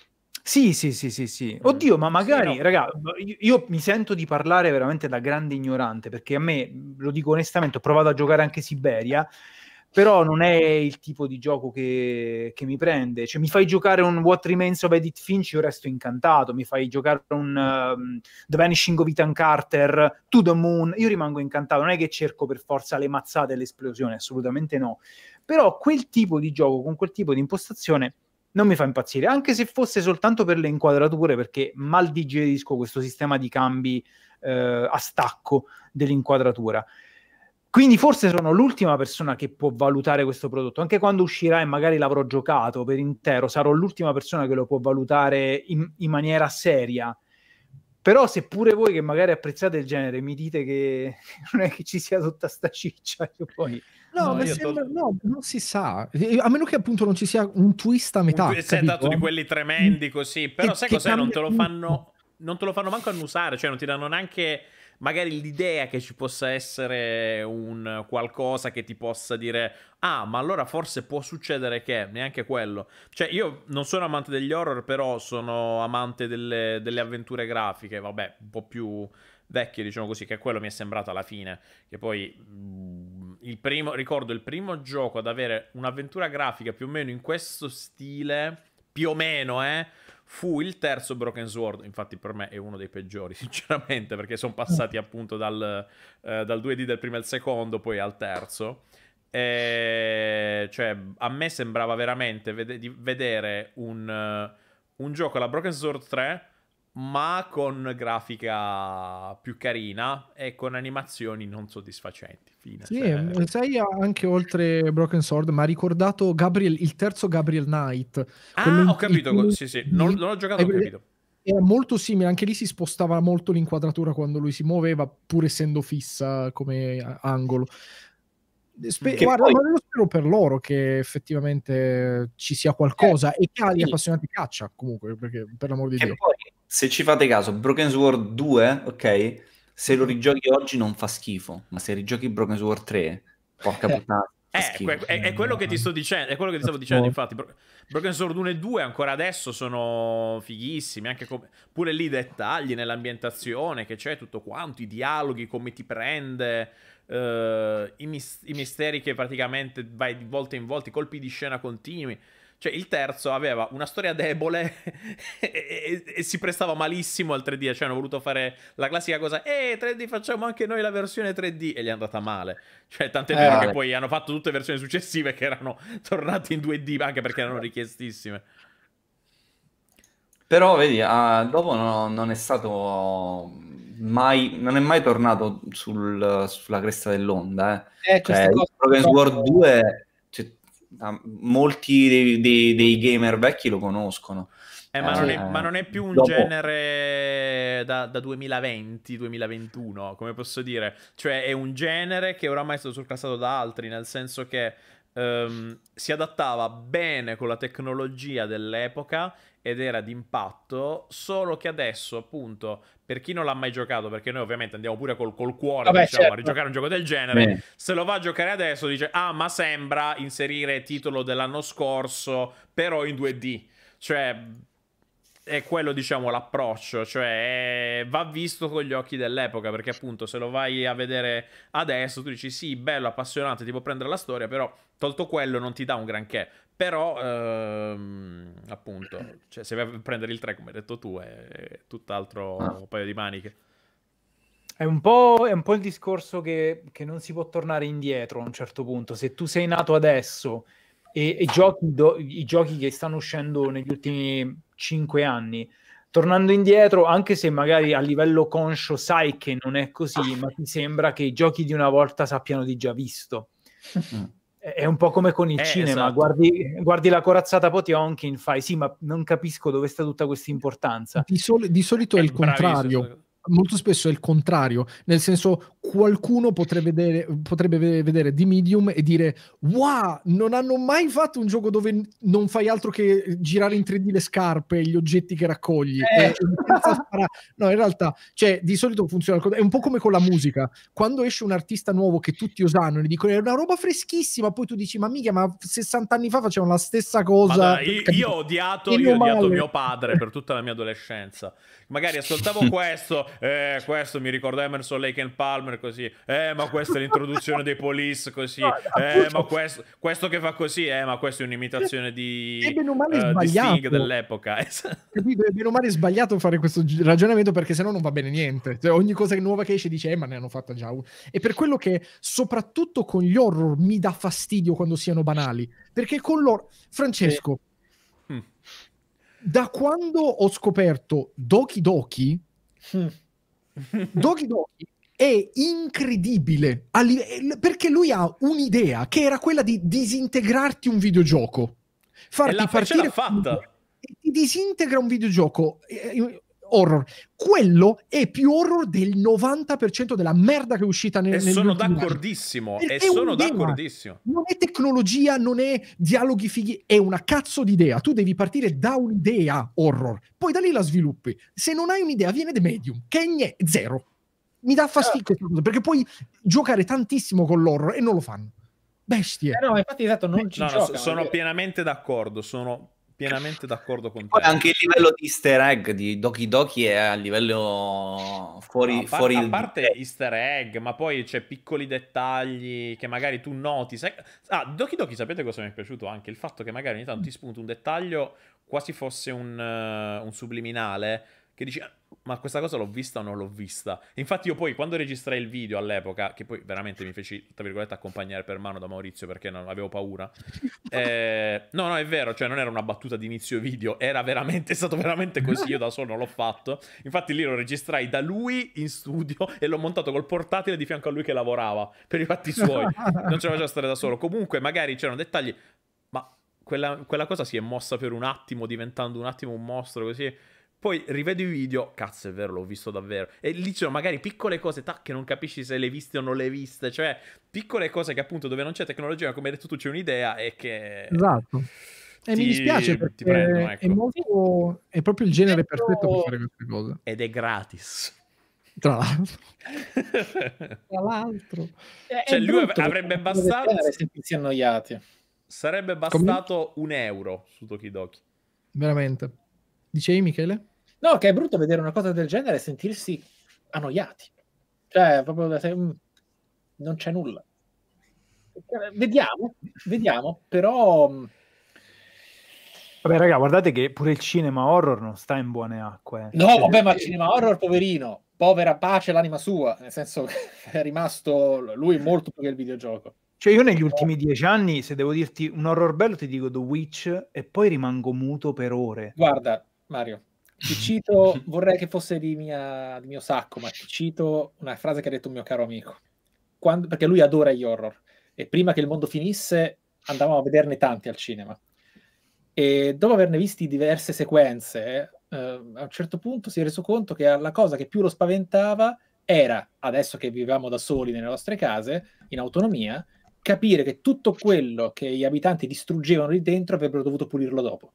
Sì. Oddio, ma magari, raga, io mi sento di parlare veramente da grande ignorante, perché a me, lo dico onestamente, ho provato a giocare anche Siberia, però non è il tipo di gioco che mi prende. Cioè, mi fai giocare un What Remains of Edith Finch, io resto incantato. Mi fai giocare un The Vanishing of Ethan Carter, To the Moon, io rimango incantato. Non è che cerco per forza le mazzate e le esplosioni, assolutamente no. Però quel tipo di gioco, con quel tipo di impostazione, non mi fa impazzire, anche se fosse soltanto per le inquadrature, perché mal digerisco questo sistema di cambi a stacco dell'inquadratura. Quindi forse sono l'ultima persona che può valutare questo prodotto, anche quando uscirà e magari l'avrò giocato per intero, sarò l'ultima persona che lo può valutare in maniera seria. Però se pure voi che magari apprezzate il genere mi dite che non è che ci sia tutta sta ciccia, io poi... No, non si sa. A meno che appunto non ci sia un twist a metà. Dato di quelli tremendi così. Però sai cos'è? Non te lo fanno manco annusare. Cioè non ti danno neanche magari l'idea che ci possa essere un qualcosa che ti possa dire ah, ma allora forse può succedere che... Neanche quello. Cioè io non sono amante degli horror, però sono amante delle avventure grafiche. Vabbè, un po' più... vecchie, diciamo così, che quello mi è sembrato alla fine, che poi ricordo il primo gioco ad avere un'avventura grafica più o meno in questo stile, più o meno, fu il terzo Broken Sword. Infatti per me è uno dei peggiori, sinceramente, perché sono passati appunto dal 2D del primo e il secondo, poi al terzo. Cioè, a me sembrava veramente di vedere un gioco alla Broken Sword 3, ma con grafica più carina e con animazioni non soddisfacenti. Fine. Sì, sai, anche oltre Broken Sword, mi ha ricordato il terzo Gabriel Knight. Ho capito, sì. Non l'ho giocato, ho capito. Era molto simile, anche lì si spostava molto l'inquadratura quando lui si muoveva, pur essendo fissa come angolo. Guarda, ma io spero per loro che effettivamente ci sia qualcosa e che agli appassionati caccia, comunque, perché per l'amor di Dio. Poi, se ci fate caso, Broken Sword 2, ok, se lo rigiochi oggi non fa schifo, ma se rigiochi Broken Sword 3, porca puttana, è quello che ti sto dicendo, è quello che ti stavo dicendo, infatti. Broken Sword 1 e 2 ancora adesso sono fighissimi, anche pure lì i dettagli nell'ambientazione che c'è, tutto quanto, i dialoghi, come ti prende, i misteri che praticamente vai di volta in volta, i colpi di scena continui. Cioè, il terzo aveva una storia debole e si prestava malissimo al 3D. Cioè, hanno voluto fare la classica cosa: 3D, facciamo anche noi la versione 3D. E gli è andata male. Cioè, tant'è vero che poi hanno fatto tutte le versioni successive che erano tornate in 2D, anche perché erano richiestissime. Però, vedi, dopo non è stato mai... Non è mai tornato sulla cresta dell'onda, Cioè, Broken Sword 2... molti dei gamer vecchi lo conoscono. Ma non è più un genere da 2020-2021, come posso dire. Cioè, è un genere che oramai è stato surclassato da altri, nel senso che si adattava bene con la tecnologia dell'epoca ed era d'impatto, solo che adesso, appunto, per chi non l'ha mai giocato, perché noi ovviamente andiamo pure col cuore, diciamo, a rigiocare un gioco del genere, se lo va a giocare adesso dice: ah, ma sembra inserire titolo dell'anno scorso, però in 2D. Cioè, è quello, diciamo, l'approccio, cioè va visto con gli occhi dell'epoca, perché appunto se lo vai a vedere adesso tu dici sì, bello, appassionante, ti può prendere la storia, però tolto quello non ti dà un granché. Però appunto, cioè, se vai a prendere il 3, come hai detto tu, è tutt'altro paio di maniche. È un po' il discorso che non si può tornare indietro a un certo punto. Se tu sei nato adesso e i giochi che stanno uscendo negli ultimi 5 anni, tornando indietro, anche se magari a livello conscio sai che non è così, ma ti sembra che i giochi di una volta sappiano di già visto. È un po' come con il cinema, esatto. guardi la corazzata Potionkin, fai sì, ma non capisco dove sta tutta questa importanza. Di solito è il contrario. Molto spesso è il contrario, nel senso, qualcuno potrebbe vedere The Medium e dire: wow, non hanno mai fatto un gioco dove non fai altro che girare in 3D le scarpe e gli oggetti che raccogli. No, in realtà, cioè, di solito funziona è un po' come con la musica. Quando esce un artista nuovo che tutti osano, gli dicono è una roba freschissima, poi tu dici: ma mica, ma 60 anni fa facevano la stessa cosa. Madonna, io ho odiato mio padre per tutta la mia adolescenza. Magari ascoltavo questo mi ricorda Emerson, Lake and Palmer, così. Ma questa è l'introduzione dei Police, così. Ma questo che fa così, ma questa è un'imitazione di Sting dell'epoca. Capito? È bene o male sbagliato fare questo ragionamento, perché sennò non va bene niente. Cioè, ogni cosa nuova che esce dice: ma ne hanno fatta già una. E per quello che, soprattutto con gli horror, mi dà fastidio quando siano banali. Perché con l'horror... Francesco... Da quando ho scoperto Doki Doki è incredibile perché lui ha un'idea che era quella di disintegrarti un videogioco, farti partire e ti disintegra un videogioco horror. Quello è più horror del 90% della merda che è uscita nel sono d'accordissimo. Non è tecnologia, non è dialoghi fighi, è una cazzo di idea. Tu devi partire da un'idea horror, poi da lì la sviluppi. Se non hai un'idea, viene The Medium, che è zero. Mi dà fastidio perché puoi giocare tantissimo con l'horror e non lo fanno. Bestie. No, infatti, esatto, non ci giocano. Sono pienamente d'accordo, pienamente d'accordo con te. Poi anche il livello di easter egg di Doki Doki è a livello fuori a parte easter egg, ma poi c'è piccoli dettagli che magari tu noti. Doki Doki, sapete cosa mi è piaciuto? Anche il fatto che magari ogni tanto ti spunta un dettaglio, quasi fosse un subliminale, che dici: ma questa cosa l'ho vista o non l'ho vista? Infatti io poi, quando registrai il video all'epoca, che poi veramente mi feci, tra virgolette, accompagnare per mano da Maurizio perché non avevo paura, no, è vero, cioè non era una battuta di inizio video, è stato veramente così, io da solo non l'ho fatto. Infatti lì lo registrai da lui in studio e l'ho montato col portatile di fianco a lui che lavorava per i fatti suoi, non ce la faceva stare da solo. Comunque magari c'erano dettagli, ma quella cosa si è mossa per un attimo, diventando un attimo un mostro così. Poi rivedo i video, cazzo, è vero, l'ho visto davvero. E lì c'erano magari piccole cose, che non capisci se le hai viste o non le hai viste. Cioè, piccole cose che appunto dove non c'è tecnologia, come hai detto tu, c'è un'idea e che... Esatto. E mi dispiace perché ti prendono, ecco. È proprio il genere perfetto per fare queste cose. Ed è gratis. Tra l'altro. Cioè, lui avrebbe bastato... sentirsi annoiati. Sarebbe bastato €1 su Doki Doki. Veramente. Dicevi, Michele? No, che è brutto vedere una cosa del genere e sentirsi annoiati. Cioè, proprio non c'è nulla. Vediamo, però Vabbè, raga, guardate che pure il cinema horror non sta in buone acque. No, vabbè, ma il cinema horror, poverino, povera pace l'anima sua, nel senso che è rimasto lui molto più che il videogioco. Cioè, io negli ultimi 10 anni, se devo dirti un horror bello, ti dico The Witch e poi rimango muto per ore. Guarda, Mario, ti cito, vorrei che fosse di mio sacco, ma ti cito una frase che ha detto un mio caro amico. Perché lui adora gli horror. E prima che il mondo finisse, andavamo a vederne tanti al cinema. E dopo averne visti diverse sequenze, a un certo punto si è reso conto che la cosa che più lo spaventava era, adesso che vivevamo da soli nelle nostre case, in autonomia, capire che tutto quello che gli abitanti distruggevano lì dentro avrebbero dovuto pulirlo dopo.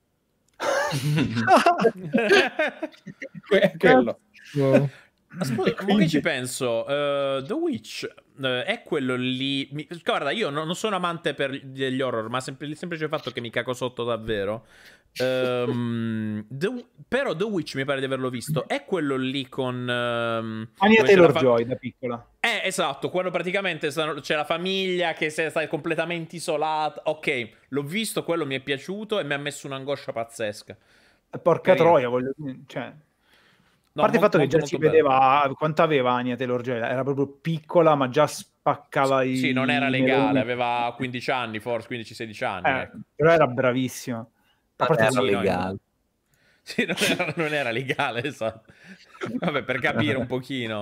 Quello. Wow. Aspetta, ma che ci penso? The Witch è quello lì. Guarda, io non sono amante degli horror, ma il semplice fatto che mi cago sotto davvero. Però The Witch mi pare di averlo visto. È quello lì con Anya Taylor-Joy da piccola. Esatto, quando praticamente c'è la famiglia che sta completamente isolata. Ok, l'ho visto, quello mi è piaciuto e mi ha messo un'angoscia pazzesca. Porca troia, voglio dire, cioè... A parte il fatto che già si vedeva quanto aveva Anya Taylor-Joy, era proprio piccola, ma già spaccava i... Sì, non era legale, aveva 15 anni, forse 15-16 anni. Però era bravissima. A parte era legale. Sì, non era legale, esatto. Vabbè, per capire un pochino.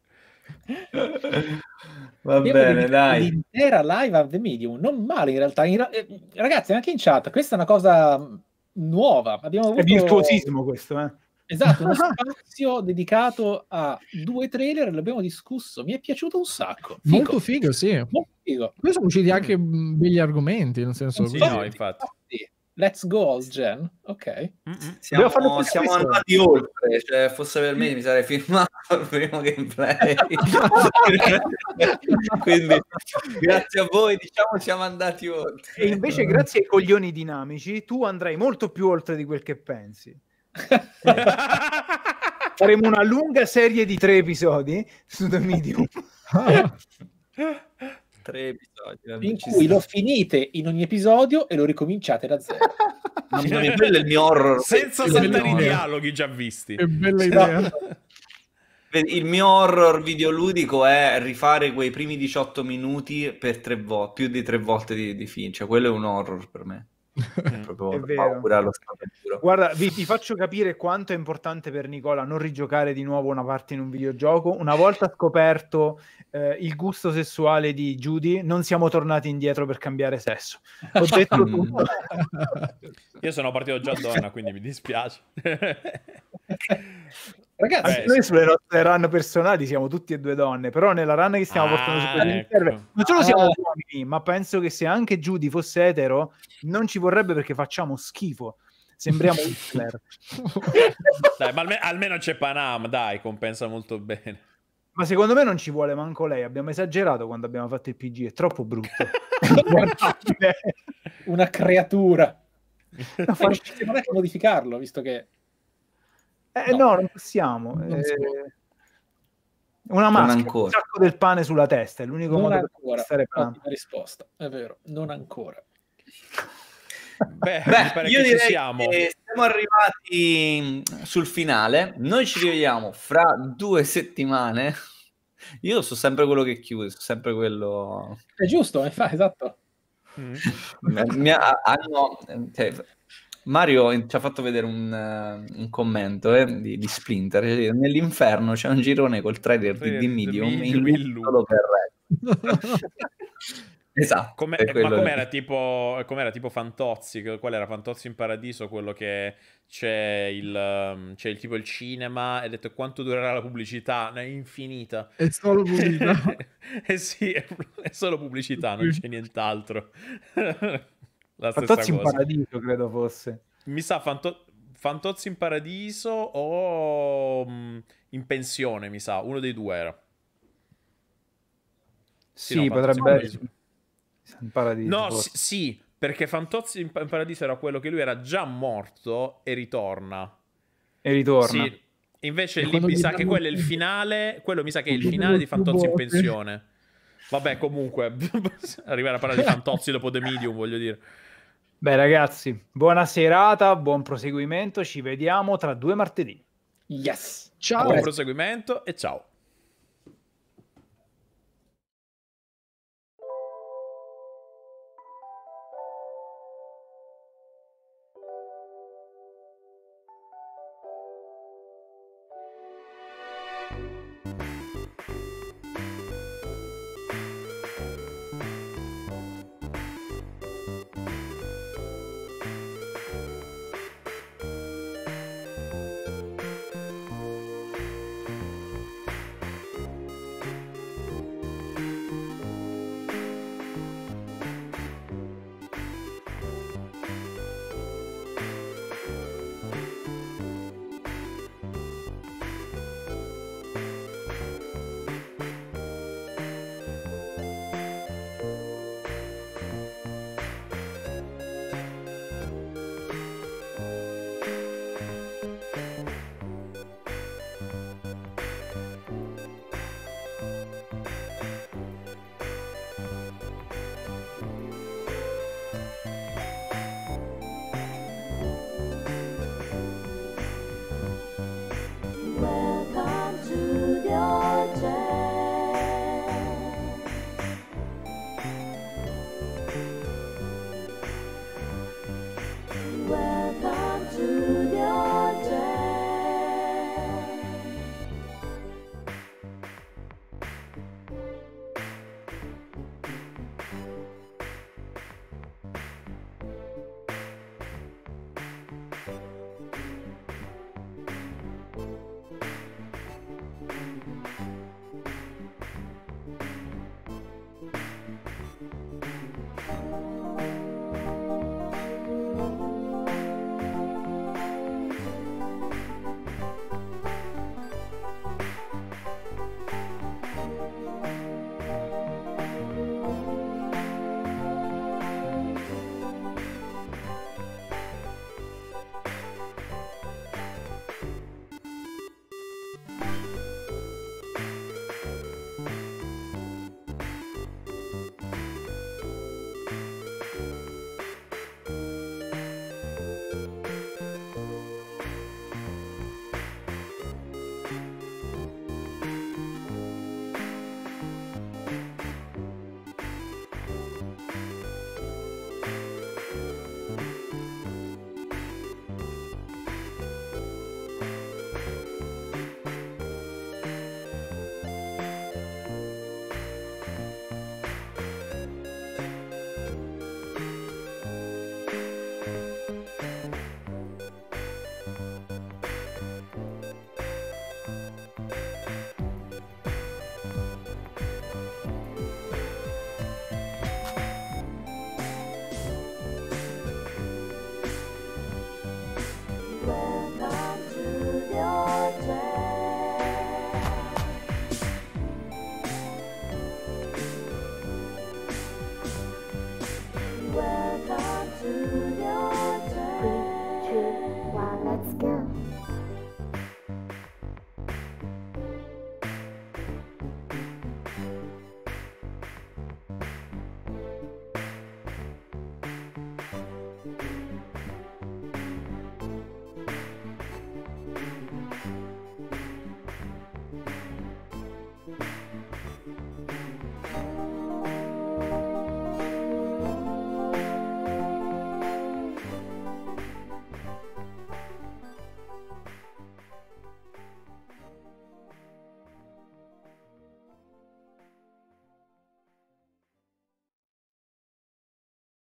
Va bene, dai. L'intera live of The Medium, non male in realtà. Ragazzi, anche in chat, questa è una cosa nuova. Abbiamo avuto... È virtuosismo questo, eh. Esatto, uno spazio dedicato a 2 trailer, l'abbiamo discusso, mi è piaciuto un sacco. Molto figo, sì. Molto figo. Poi sono usciti anche begli argomenti, nel senso... Sì, no, infatti. Let's go, All Gen. Ok. Siamo andati oltre, cioè fosse per me mi sarei firmato il primo gameplay. Quindi grazie a voi, diciamo, siamo andati oltre. E invece grazie ai coglioni dinamici tu andrai molto più oltre di quel che pensi. Faremo una lunga serie di 3 episodi su The Medium. 3 episodi in cui lo finite in ogni episodio e lo ricominciate da zero. Mamma mia, quello è il mio horror senza saltare i dialoghi già visti. Che bella idea. Il mio horror videoludico è rifare quei primi 18 minuti per 3 volte, più di 3 volte di film, cioè quello è un horror per me. Proprio è vero. Guarda, vi faccio capire quanto è importante per Nicola non rigiocare di nuovo una parte in un videogioco. Una volta scoperto il gusto sessuale di Judy, non siamo tornati indietro per cambiare sesso. Ho detto tutto. Io sono partito già donna, quindi mi dispiace. Ragazzi, noi sulle nostre run personali siamo tutti e 2 donne, però nella run che stiamo portando su quel server non solo siamo uomini, ma penso che se anche Judy fosse etero non ci vorrebbe perché facciamo schifo. Sembriamo Hitler. Dai, ma almeno c'è Panam, dai, compensa molto bene. Ma secondo me non ci vuole manco lei, abbiamo esagerato quando abbiamo fatto il PG, è troppo brutto. Una creatura. Non è che modificarlo, visto che no, non possiamo. Una maschera, un sacco del pane sulla testa, è l'unico non modo ancora. per stare pane. Ottima risposta, è vero, non ancora. Beh, io direi che siamo arrivati sul finale. Noi ci rivediamo fra 2 settimane. Io so sempre quello che chiude, so sempre quello... È giusto, esatto. Mario ci ha fatto vedere un commento di Splinter. Nell'inferno c'è un girone col trailer di Medium in solo per esatto. Ma com'era tipo Fantozzi? Qual era Fantozzi in Paradiso? Quello che c'è il tipo il cinema e ha detto quanto durerà la pubblicità? È infinita. È solo pubblicità. Sì, è solo pubblicità, non c'è nient'altro. La Fantozzi in Paradiso credo fosse. Mi sa Fantozzi in Paradiso o in pensione, mi sa. Uno dei 2 era. Sì, no, potrebbe essere in Paradiso. No, sì, perché Fantozzi in Paradiso era quello che lui era già morto e ritorna. Sì. Invece lì mi sa che quello è il finale. Quello mi sa che è il finale di Fantozzi in pensione. Vabbè, comunque arrivare a parlare di Fantozzi dopo The Medium, voglio dire. Beh ragazzi, buona serata, buon proseguimento, ci vediamo tra 2 martedì. Yes. Ciao. Buon proseguimento e ciao.